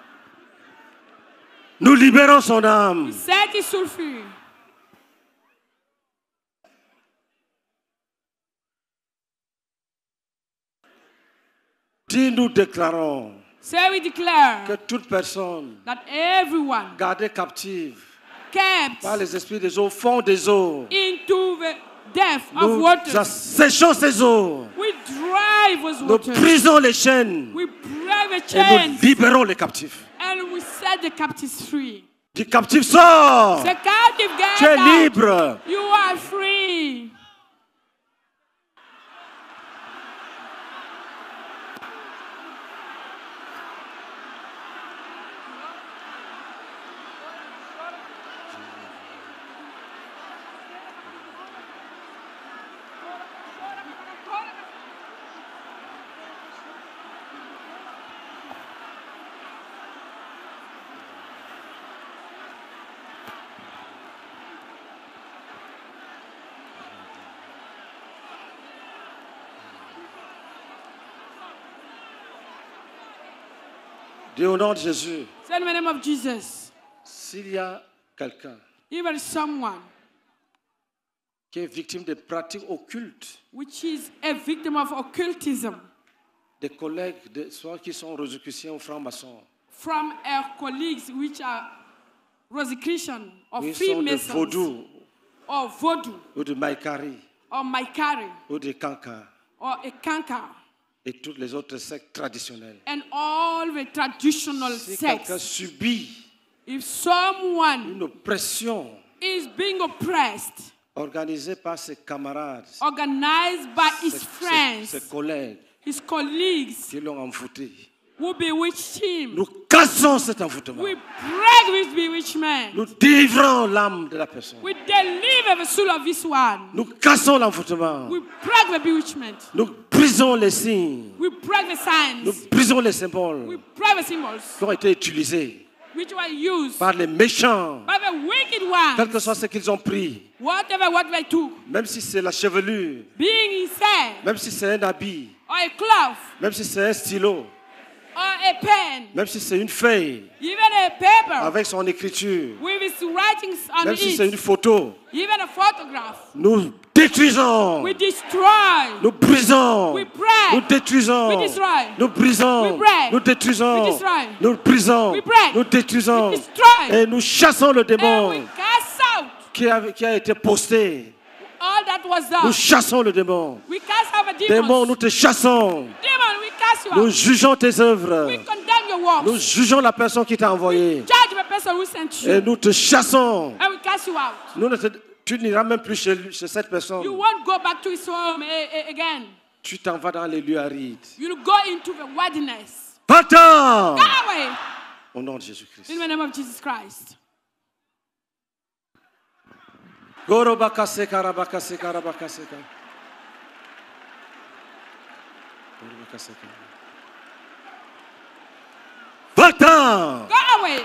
Nous libérons son âme. We set his soul free. Dis, nous déclarons So we declare que toute personne that everyone gardée captive kept par les esprits des eaux, au fond des eaux, into the depth of nous waters. asséchons ces eaux. We drive those Nous waters. brisons les chaînes We break the et nous chains libérons les captifs. and we set the captives free. Du captif sort. The captive get Tu es out. libre. You are free. Dis au nom de Jésus, Say in the name of Jesus. s'il y a quelqu'un If there is someone qui est victime de pratiques occultes, which is a victim of occultism des collègues, de, soit qui sont rosicruciens ou francs-maçons, from our colleagues which are Rosicrucian or qui sont de Freemasons vaudou or Vodou ou de maïkari or Maikari ou de kanka or a Kanka et toutes les autres sectes traditionnelles. and all the traditional Si quelqu'un sects. subit If someone une oppression is being oppressed, organisée par ses camarades, organized by his ses, ses- friends, ses collègues his colleagues qui l'ont envoûté, who bewitched him, nous cassons cet envoûtement. we break this bewitchment. Nous délivrons l'âme de la personne. We deliver the soul of this one. Nous cassons l'envoûtement. We break the bewitchment. Nous brisons les signes. We break the Nous signs. brisons les We symboles break the symbols qui ont été utilisés which were used par les méchants, by the wicked quel ones. que soit ce qu'ils ont pris, Whatever what they took, même si c'est la chevelure, being his hair même si c'est un habit, or a cloth même si c'est un stylo, or a pen, même si c'est une feuille even a paper avec son écriture, with his writings on même si c'est une it, photo, even a photograph. nous détruisons, We destroy. nous brisons, We break. nous détruisons, We destroy. nous brisons, We break. nous détruisons, We destroy. nous brisons, We break. nous détruisons, We destroy. et nous chassons le And démon we cast out qui a, qui a été posté. all that was Nous done. chassons le démon. We cast out the Démon, demons. nous te chassons. Demon, we cast you Nous out. jugeons tes œuvres. We condemn your works. Nous jugeons la personne qui t'a envoyé. Judge the person who sent Et you. nous te chassons. And we cast you out. Nous ne te- tu n'iras même plus chez, lui- chez cette personne. You won't go back to his home a- a- again. Tu t'en vas dans les lieux arides. You'll go into the wilderness. Va-t'en Go away. au nom de Jésus-Christ. In the name of Jesus Christ. Gorobakaseka, rabakaseka, rabakaseka. Gorobakaseka. Va-t'en Go away.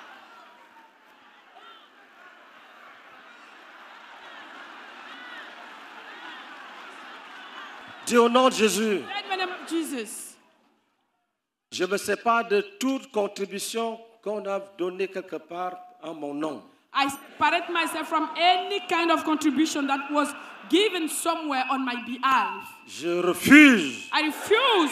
Dis au nom de Jésus. In the name of Jesus. Je me sépare de toute contribution qu'on a donnée quelque part en mon nom. I separate myself from any kind of contribution that was given somewhere on my behalf. Je refuse. I refuse.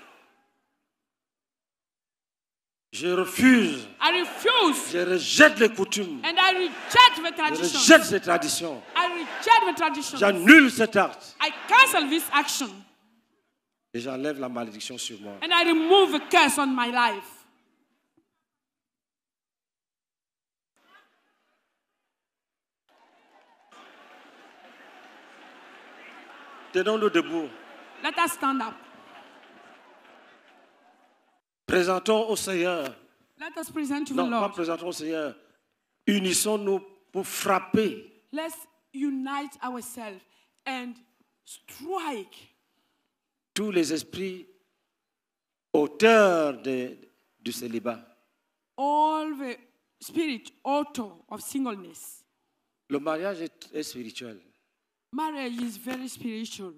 Je refuse. I refuse. Je rejette les coutumes. And I reject the Je tradition. rejette ces traditions. I reject the tradition. J'annule cet acte. I cancel this action. Et j'enlève la malédiction sur moi. And I remove the curse on my life. Tenons-nous debout. Let us stand up. Présentons au Seigneur. Let us present to the Non, pas Lord. présentons au Seigneur. Unissons-nous pour frapper Let's unite ourselves and strike tous les esprits auteurs de- du célibat. all the spirit auto of singleness. Le mariage est, est spirituel. Marriage is very spiritual.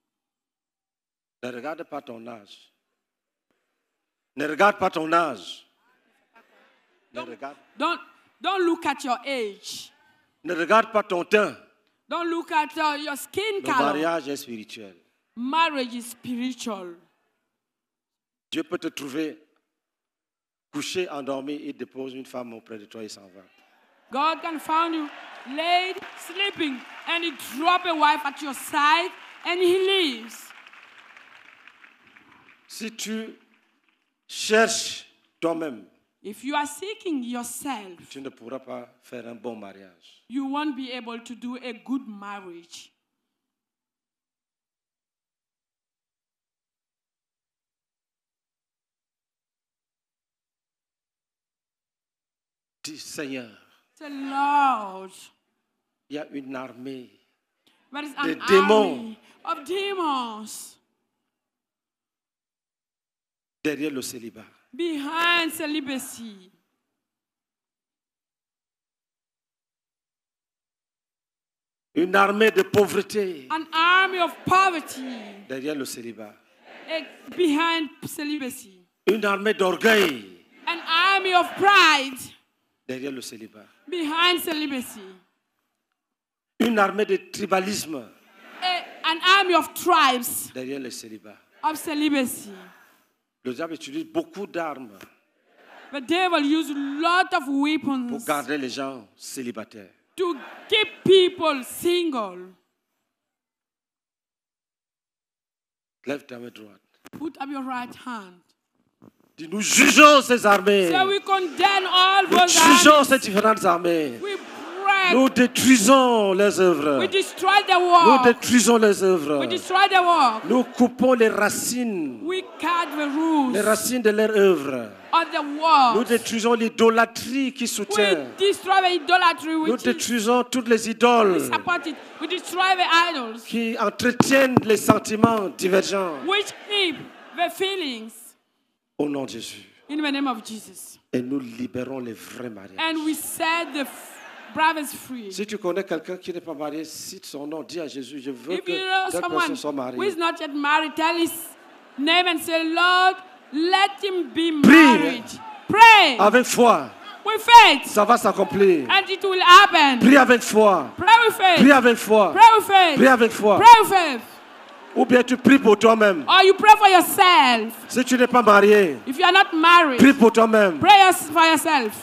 Ne regarde pas ton âge. Ne regarde pas ton âge. Ne regarde, Don't, don't look at your age. ne regarde pas ton teint. Don't look at uh, your skin Le color. mariage est spirituel. Marriage is spiritual. Dieu peut te trouver couché, endormi, il dépose une femme auprès de toi et s'en va. God can find you laid, sleeping, and he drop a wife at your side and he leaves. Si tu cherches toi-même, If you are seeking yourself, tu ne pourras pas faire un bon mariage. you won't be able to do a good marriage. Dis, Seigneur, Say, Lord, il y a une armée there is The an demon. army of demons derrière le célibat. behind celibacy. Une armée de pauvreté An army of poverty derrière le célibat. eh, behind celibacy. Une armée d'orgueil army of pride derrière le célibat. behind celibacy. Une armée de tribalisme A, an army of tribes derrière le célibat. of celibacy. Le diable utilise beaucoup d'armes The devil uses a lot of pour weapons garder les gens célibataires. to keep people single. Lève ta main droite. Put up your right hand. Dis, nous jugeons ces armées. So we condemn all Nous those jugeons armies. ces différentes armées. We break. Nous détruisons les œuvres. We destroy the Nous work. détruisons les œuvres. We destroy the work. Nous coupons les racines. We cut the roots Les racines de leurs œuvres. of the Nous work. détruisons l'idolâtrie qui We soutient. destroy the idolatry Nous which is détruisons toutes les idoles support it. We destroy the idols qui entretiennent les sentiments divergents. which keep the feelings Au nom de Jésus. in the name of Jesus. Et nous libérons les vrais mariages. And we set the f- brothers free. Si tu connais quelqu'un qui n'est pas marié, cite son nom, dis à Jésus, je veux If que you know cette someone personne soit who mariée. is not yet married, tell his name and say, Lord, let him be Prie. married. Pray Avec foi, with faith, ça va s'accomplir. and it will happen. Prie avec foi. Pray with faith. Prie avec foi. Pray with faith. Prie avec foi. Pray with faith. Ou bien tu pries pour toi-même. Or you pray for yourself. Si tu n'es pas marié, If you are not married, prie pour toi-même. pray yours- for yourself.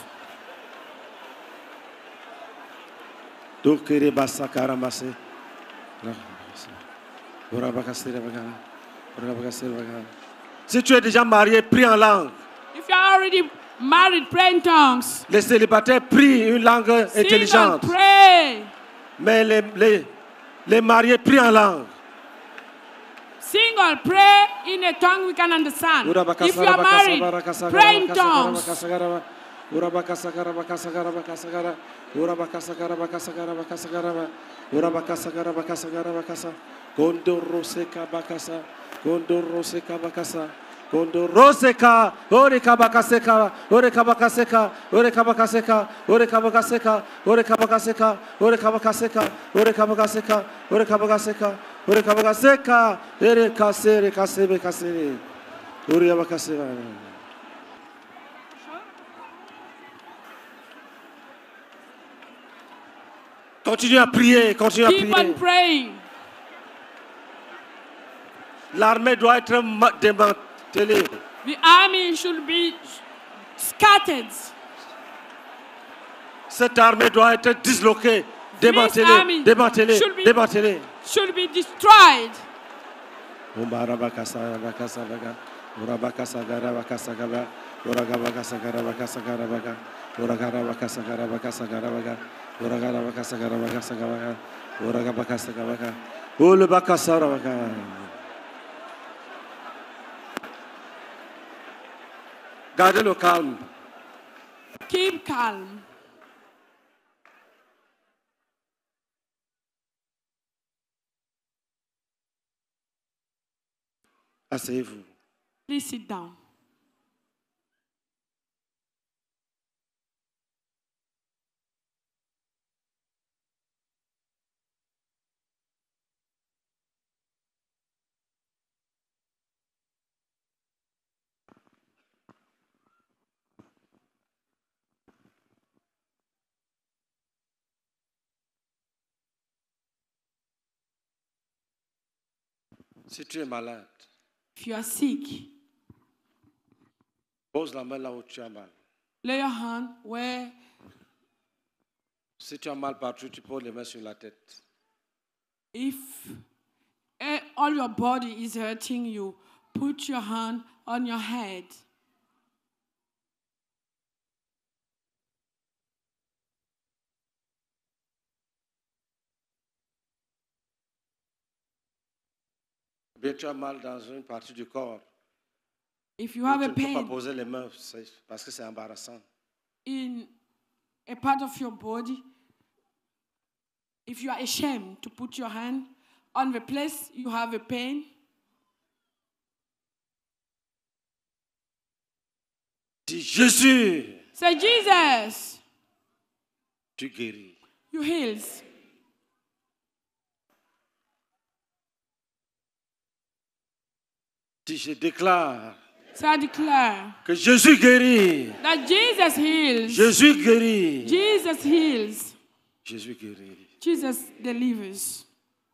Si tu es déjà marié, prie en langue. If you are already married, pray in tongues. Les célibataires prient une langue Single, intelligente. pray. Mais les, les, les mariés prient en langue. Single, pray in a tongue we can understand. If you are married, pray in tongues. Kondo roseka, ore kabakaseka, ore kabakaseka, ore kabakaseka, ore kabakaseka, ore kabakaseka, ore kabakaseka, ore kabakaseka, ore kabakaseka, ore kabakaseka, ere kasere kasebe kasere, ore abakaseba. Continue à prier, continue à Keep on prier. praying. L'armée doit être ma- démantelée. The army should be scattered. Cette armée doit être disloquée, This démantelée, army démantelée, should be- démantelée. Should be destroyed. Gardez le calme. Keep calm. Asseyez-vous. Please sit down. Si tu es malade, If you are sick, pose la main là où tu as mal. lay your hand where. Si tu as mal partout, tu poses les mains sur la tête. If eh, all your body is hurting you, put your hand on your head. Ou bien tu as mal dans une partie du corps. If you have Tu a ne peux pas pain poser les mains c'est parce que c'est embarrassant. in a part of your body, if you are ashamed to put your hand on the place you have a pain, Dis Jésus, say, Jesus, tu guéris. you heals. Dis je déclare So I declare que Jésus guérit. that Jesus heals. Jésus guérit. Jesus heals. Jésus guérit. Jesus delivers.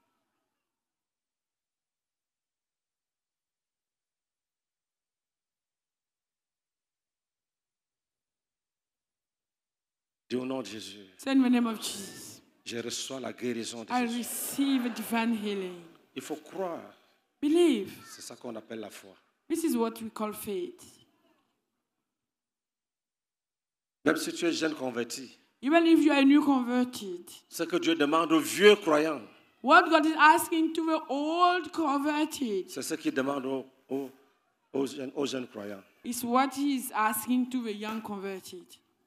Dis au nom de Jésus, Say in the name of Jesus, je reçois la guérison de I Jésus. receive a divine healing. Il faut croire. Believe. C'est ça qu'on appelle la foi. This is what we call faith. Même si tu es jeune converti, Even if you are a new converted, ce que Dieu demande aux vieux croyants, what God is asking to the old converted c'est ce qu'il demande aux, aux, aux, jeunes, aux jeunes croyants. is what He is asking to the young converted.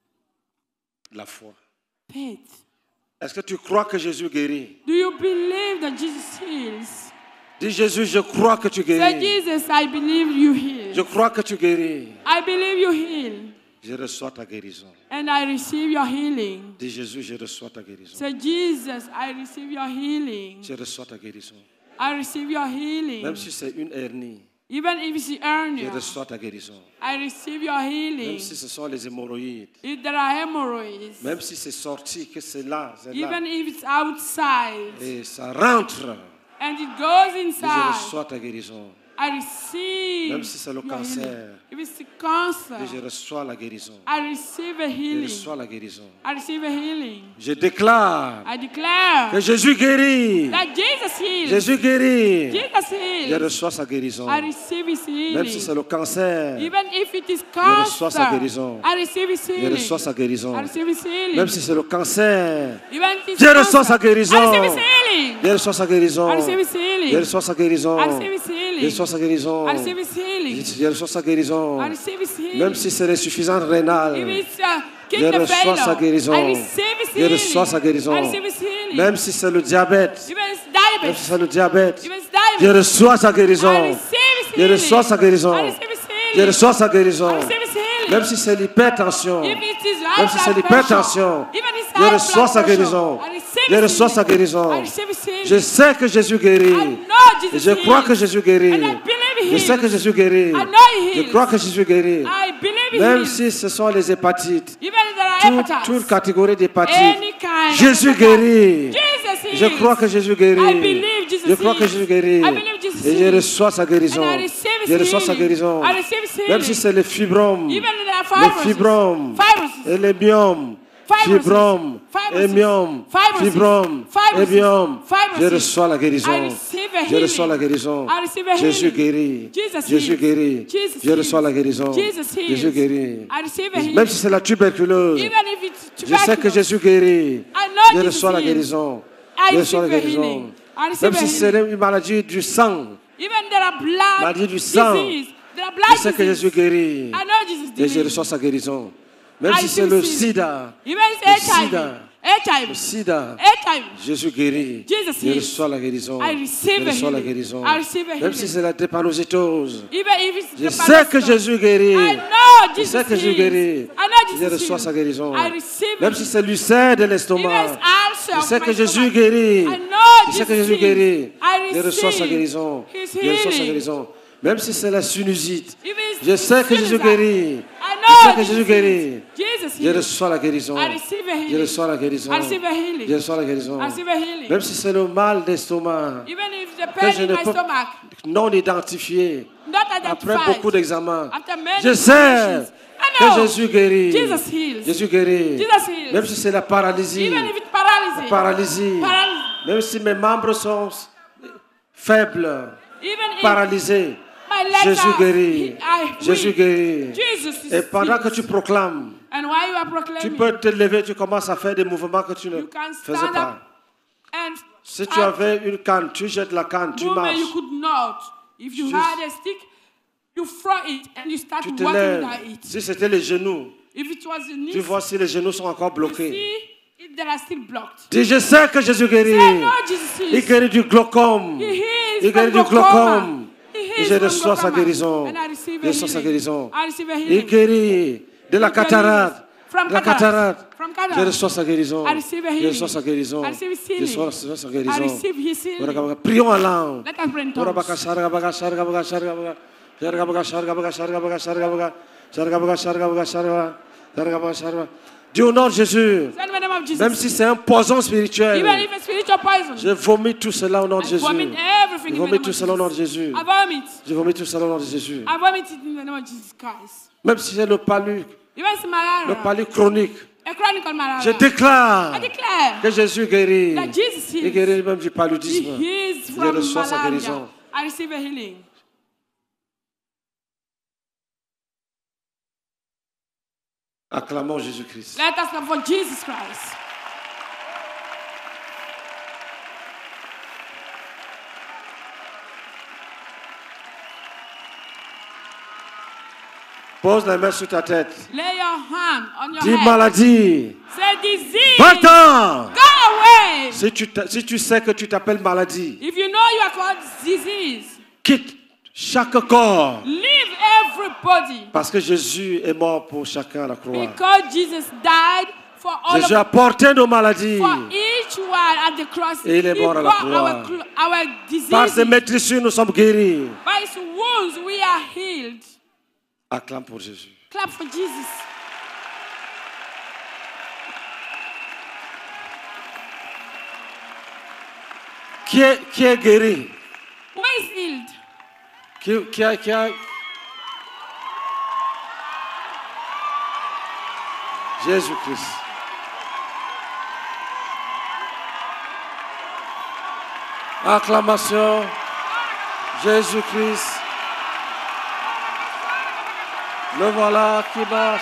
La foi. Faith. Est-ce que tu crois que Jésus guérit? Do you believe that Jesus heals? Dis Jésus, je crois que tu Say, guéris. Jesus, I believe you heal. Je crois que tu guéris. I believe you heal. Je reçois ta guérison. And I receive your healing. Dis Jésus, je reçois ta guérison. Say, Jesus, I receive your healing. Je reçois ta guérison. I receive your healing. Même si c'est une hernie, Even if it's je hernia, reçois ta guérison. I receive your healing. Même si ce sont les hémorroïdes, If there are hemorrhoids, même si c'est sorti, que c'est là, c'est là, even if it's outside et ça rentre, and it goes dis, je inside, reçois ta guérison. I receive Même si c'est le your cancer, healing. If it's the cancer, dis, je reçois la guérison. I receive a Je healing. reçois la guérison. I receive a healing. Je déclare I declare que Jésus guérit. that Jesus heals. Jésus guérit. Jesus Je heals. reçois sa guérison. I receive His Même si healing. c'est le cancer, Even if it is reçois sa cancer, guérison. I receive His je healing. reçois sa guérison. I receive His healing. Même si c'est le cancer, Even if it's je reçois sa cancer, guérison. I receive His healing. je reçois sa guérison. I receive His Je healing. reçois sa guérison. I receive His healing. Je reçois sa guérison. I receive His healing. Je reçois sa guérison. I receive His healing. Même si c'est l'insuffisance rénale, If it's uh, je kidney reçois sa failure, guérison. I receive His Je healing. reçois sa guérison. I receive His healing. même si c'est le diabète, Even it's même si diabetes. c'est le diabète, Even it's je diabetes. reçois sa I guérison. receive His Je healing. reçois sa guérison. I receive His Je healing. reçois sa guérison. I receive His healing. Même si c'est l'hypertension, If it is high même si c'est blood pressure, l'hypertension, even it's je high reçois blood sa pressure, guérison. I receive Je His reçois sa healing. guérison. I receive His healing. Je sais que Jésus guérit. I know Et Jesus je crois heals. que Jésus guérit. And I believe Je He sais que heals. Jésus guérit. I know He Je heals. crois que Jésus guérit. I believe He Même heals. si ce sont les hépatites, Even if there are toute, hepatitis, toute catégorie d'hépatites, any kind of Jésus hepatitis, guérit. Jesus heals. Je crois que Jésus guérit. I believe Jesus Je crois que heals. Jésus guérit. I believe Jesus Et je heals. reçois sa guérison. And I receive His Je reçois sa healing. guérison. I receive His Même si healing. c'est les fibromes, Even if there are les fibrosis, fibromes fibrosis, et les biomes, Fibrosis. fibromes, Fibrosis. hémiomes, Fibrosis. fibromes, Fibrosis. hémiomes. Fibrosis. Je reçois la guérison. I receive a Je reçois healing. la guérison. I receive a Jésus healing. guérit. Jesus Jésus heals. guérit. Jesus Je reçois heals. la guérison. Jesus heals. Jésus guérit. I receive a healing. Même si c'est la tuberculose, Even if it's je sais que tuberculosis, Jésus guérit. I know Je Jesus reçois la heals. guérison. I Je reçois la receive a guérison. healing. I receive Même a si c'est healing. une maladie du sang, Even there are blood maladie du sang, disease. There are je blood sais que disease. Jésus guérit. I know Jesus Et je disease. reçois sa guérison. Même I si c'est receive le healing. sida, Even le it's H I V. sida, H I le V. sida, H I V. Jésus guérit. Jesus Je heals. reçois la guérison. I receive Je a reçois la healing. guérison. I receive a Même si healing. c'est la drépanocytose, Even if it's je the sais que paralysis. Jésus guérit. I know Je Jesus sais que Jésus heals. guérit. I know Je Jesus reçois heals. sa guérison. I receive Même it. si c'est l'ulcère de Even l'estomac, it's ulcer je of sais my que Jésus stomach. guérit. I know Je sais Jesus que Jésus heals. guérit. I Je reçois sa receive guérison. His Je reçois sa healing. guérison. Même si c'est la sinusite, Even it's je sais que Jésus sinusite. guérit. I Je know sais que Jésus guérit. Jesus Je heals. reçois la guérison. I receive a Je healing. reçois la guérison. I receive a healing. Je reçois la guérison. I receive a healing. Même si c'est le mal d'estomac, Even if the que pain je in ne my peux stomach, non identifié, not après identified. beaucoup d'examens, After many je sais examinations, I que know Jésus guérit. Jesus heals. Jésus guérit. Jesus heals. Même si c'est la paralysie, Even if it's paralysis, paralysie, paralysis. même si mes membres sont faibles, Even if paralysés, my legs Jésus are, guérit. are Jésus weak, guérit. Jesus is Et pendant que healed. tu proclames, And while you are tu proclaiming, peux te lever, tu commences à faire des mouvements que tu ne you can faisais stand pas. up and Si tu start avais une canne, tu jettes la canne, tu movement marches, you could not. If you Juste- had a stick, you throw it and you start tu te walking lèves. without it. Si c'était les genoux, If it was the knees, tu vois si les genoux sont encore you bloqués. see if they are still blocked. Dis, je sais que Jésus guérit. Say, no, Jesus Il heals. guérit du glaucome. He heals Il from guérit du glaucoma. glaucome. He Et heals je from reçois sa glaucoma. guérison. And I receive Je a reçois sa healing. guérison. I receive a Il healing. guérit de la He delivers cataracte. from De la cataracte. cataracte. From Je cataracte. reçois sa guérison. I receive a Je healing. reçois sa guérison. I receive his Je healing. reçois reçois sa I guérison. receive his healing. Prions en langue. Let us pray in tongues. Dis au nom de Jésus, Say in the name of Jesus. même si c'est un poison spirituel, Even if it's spiritual poison. je vomis tout cela au nom de I Jésus. vomit Je everything in the vomis name tout of cela au nom de Jesus. Jésus. I vomit. Je vomis tout cela au nom de Jésus. I vomit it in the name of Jesus Christ. Même si c'est le palu, Even if it's le malaria. palu chronique, A chronic malaria. je déclare I declare que Jésus guérit. that Jesus Il heals. guérit même du He paludisme. heals Je from reçois sa malaria. guérison. I receive a healing. Acclamons Jésus-Christ. Let us come for Jesus Christ. Pose la main sur ta tête. Lay your hand on your Dis head. maladie. Say disease. Va-t'en. Go away. Si tu, t'a- si tu sais que tu t'appelles maladie, If you know you are called disease, quitte chaque corps. leave everybody. Parce que Jésus est mort pour chacun à la croix. Because Jesus died for all Jésus of a porté nos maladies. for each one at the cross. Et il est He mort à la bore croix. our, cl- our Par ses diseases. maîtrisures, nous sommes guéris. By his wounds we are healed. Acclame pour Jésus. Clap for Jesus. Qui est, qui est guéri? Who is healed? Qui, qui a, qui a... Jésus-Christ. Acclamation. Jésus-Christ. Le voilà qui marche.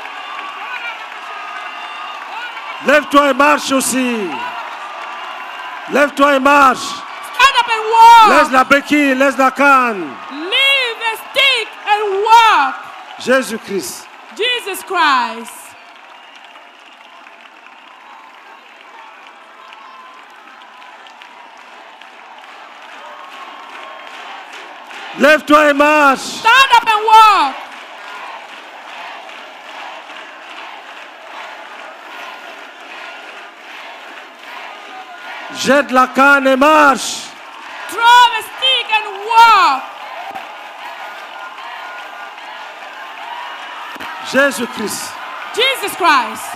Lève-toi et marche aussi. Lève-toi et marche. Stand up and walk. Laisse la béquille, laisse la canne. Leave the stick and walk. Jésus-Christ. Jesus Christ. Lève-toi et marche. Stand up and walk. Jette la canne et marche. Throw the stick and walk. Jésus-Christ. Jesus Christ.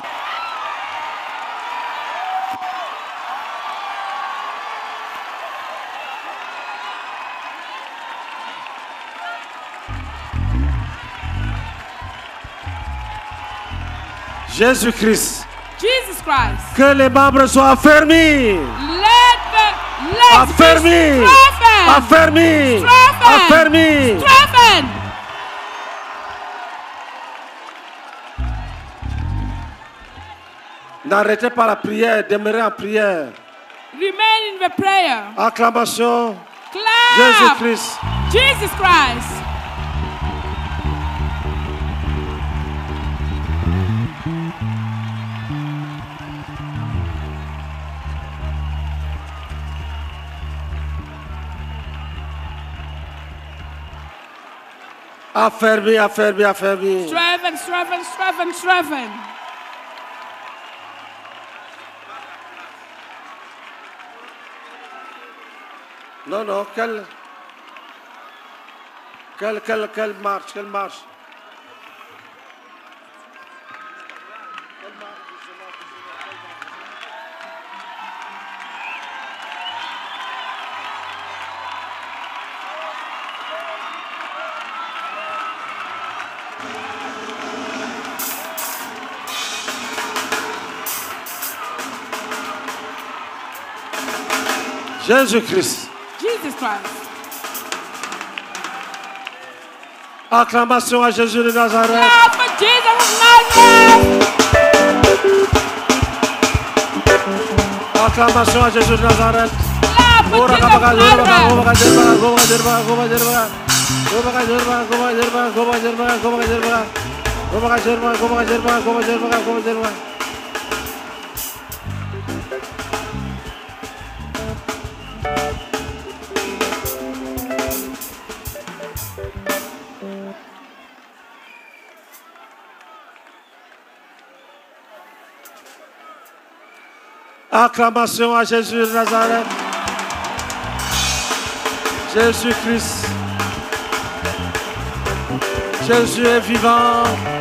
Jésus-Christ. Jesus Christ. Que les membres soient affermis. Let the legs Affermis. be strengthened. Affermis. Strengthen. Affermis. Strengthen. N'arrêtez pas la prière, demeurez en prière. Remain in the prayer. Acclamation. Clap. Jésus-Christ. Jesus Christ. Affermis, affermis, affermis. Strengthen, strengthen, strengthen, strengthen. Non, non, quelle, quelle, quelle, quelle marche, quelle marche. Jésus-Christ. Jesus Christ. Acclamation à Jésus de Nazareth. Clap for Jesus of Nazareth. Acclamation à Jésus de Nazareth. Clap for Ora Jesus kabaga of zerba, Nazareth. gobaga zerba, gobaga zerba, gobaga zerba. Gobaga zerba, gobaga zerba, gobaga zerba, gobaga zerba. Gobaga zerba, gobaga zerba, gobaga zerba, gobaga zerba. Acclamation à Jésus de Nazareth. Jésus-Christ. Jésus est vivant.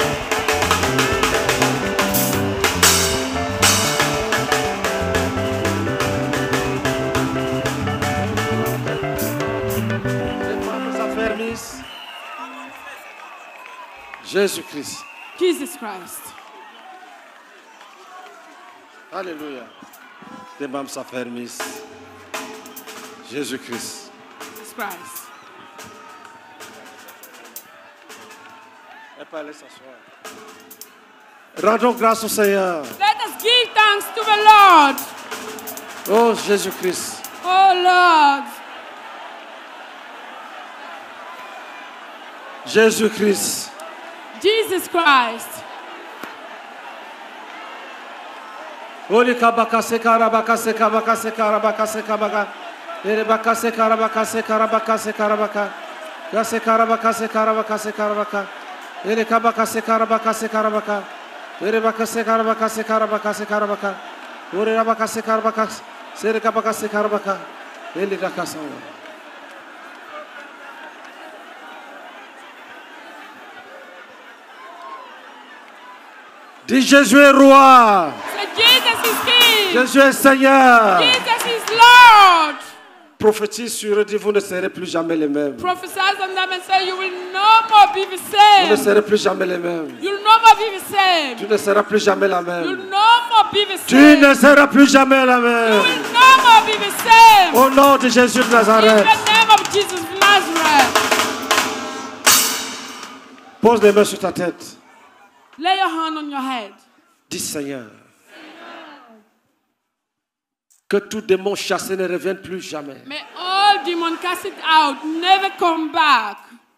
Jésus-Christ. Jesus Christ. Alléluia. Les membres s'affermissent. Jésus-Christ. Jesus Christ. Elle peut aller s'asseoir. Rendons grâce au Seigneur. Let us give thanks to the Lord. Oh Jésus-Christ. Oh Lord. Jésus-Christ. Jesus Christ. Holy kabaka sekara baka sekara baka sekara baka sekara baka. Ere baka sekara baka sekara baka sekara baka. Ya sekara baka sekara baka sekara baka. Ere kabaka sekara baka sekara baka. Ere baka sekara baka sekara baka sekara baka. Ore baka sekara baka. Sere kabaka sekara baka. Ele dakasa. Dis Jésus est roi. Say Jesus is King. Jésus est Seigneur. Jesus is Lord. Prophétise sur eux, dit vous ne serez plus jamais les mêmes. Prophesy on them and say you will no more be the Vous ne same. serez plus jamais les mêmes. You'll no more be the same. Tu ne seras plus jamais la You'll même. no more be the Tu same. ne seras plus jamais la You même. will no more be the same. Au nom de Jésus de In Nazareth. the name of Jesus of Nazareth. Pose les mains sur ta tête. Lay your hand on your head. Dis Seigneur. Que tout démon chassé ne revienne plus jamais. May all demons cast it out, never come back.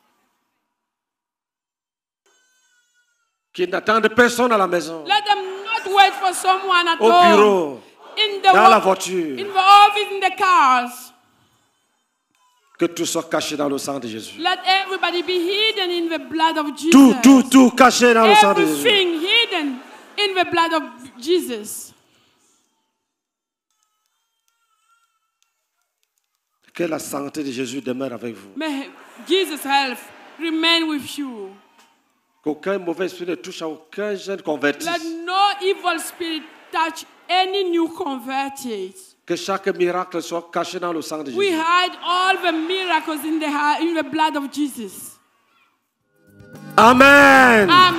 Qui n'attendent personne à la maison. Let them not wait for someone at Au home. bureau. In the Dans la wo- voiture. in the office, in the cars. Que tout soit caché dans le sang de Jésus. Let everybody be hidden in the blood of Jesus. Tout, tout, tout caché dans le sang de Jésus. Everything hidden in the blood of Jesus. Que la santé de Jésus demeure avec vous. May Jesus' health remain with you. Qu'aucun mauvais esprit ne touche à aucun jeune converti. Let no evil spirit touch any new converted. Que chaque miracle soit caché dans le sang de We Jésus. hide all the miracles in the, in the blood of Jesus. Amen. Amen.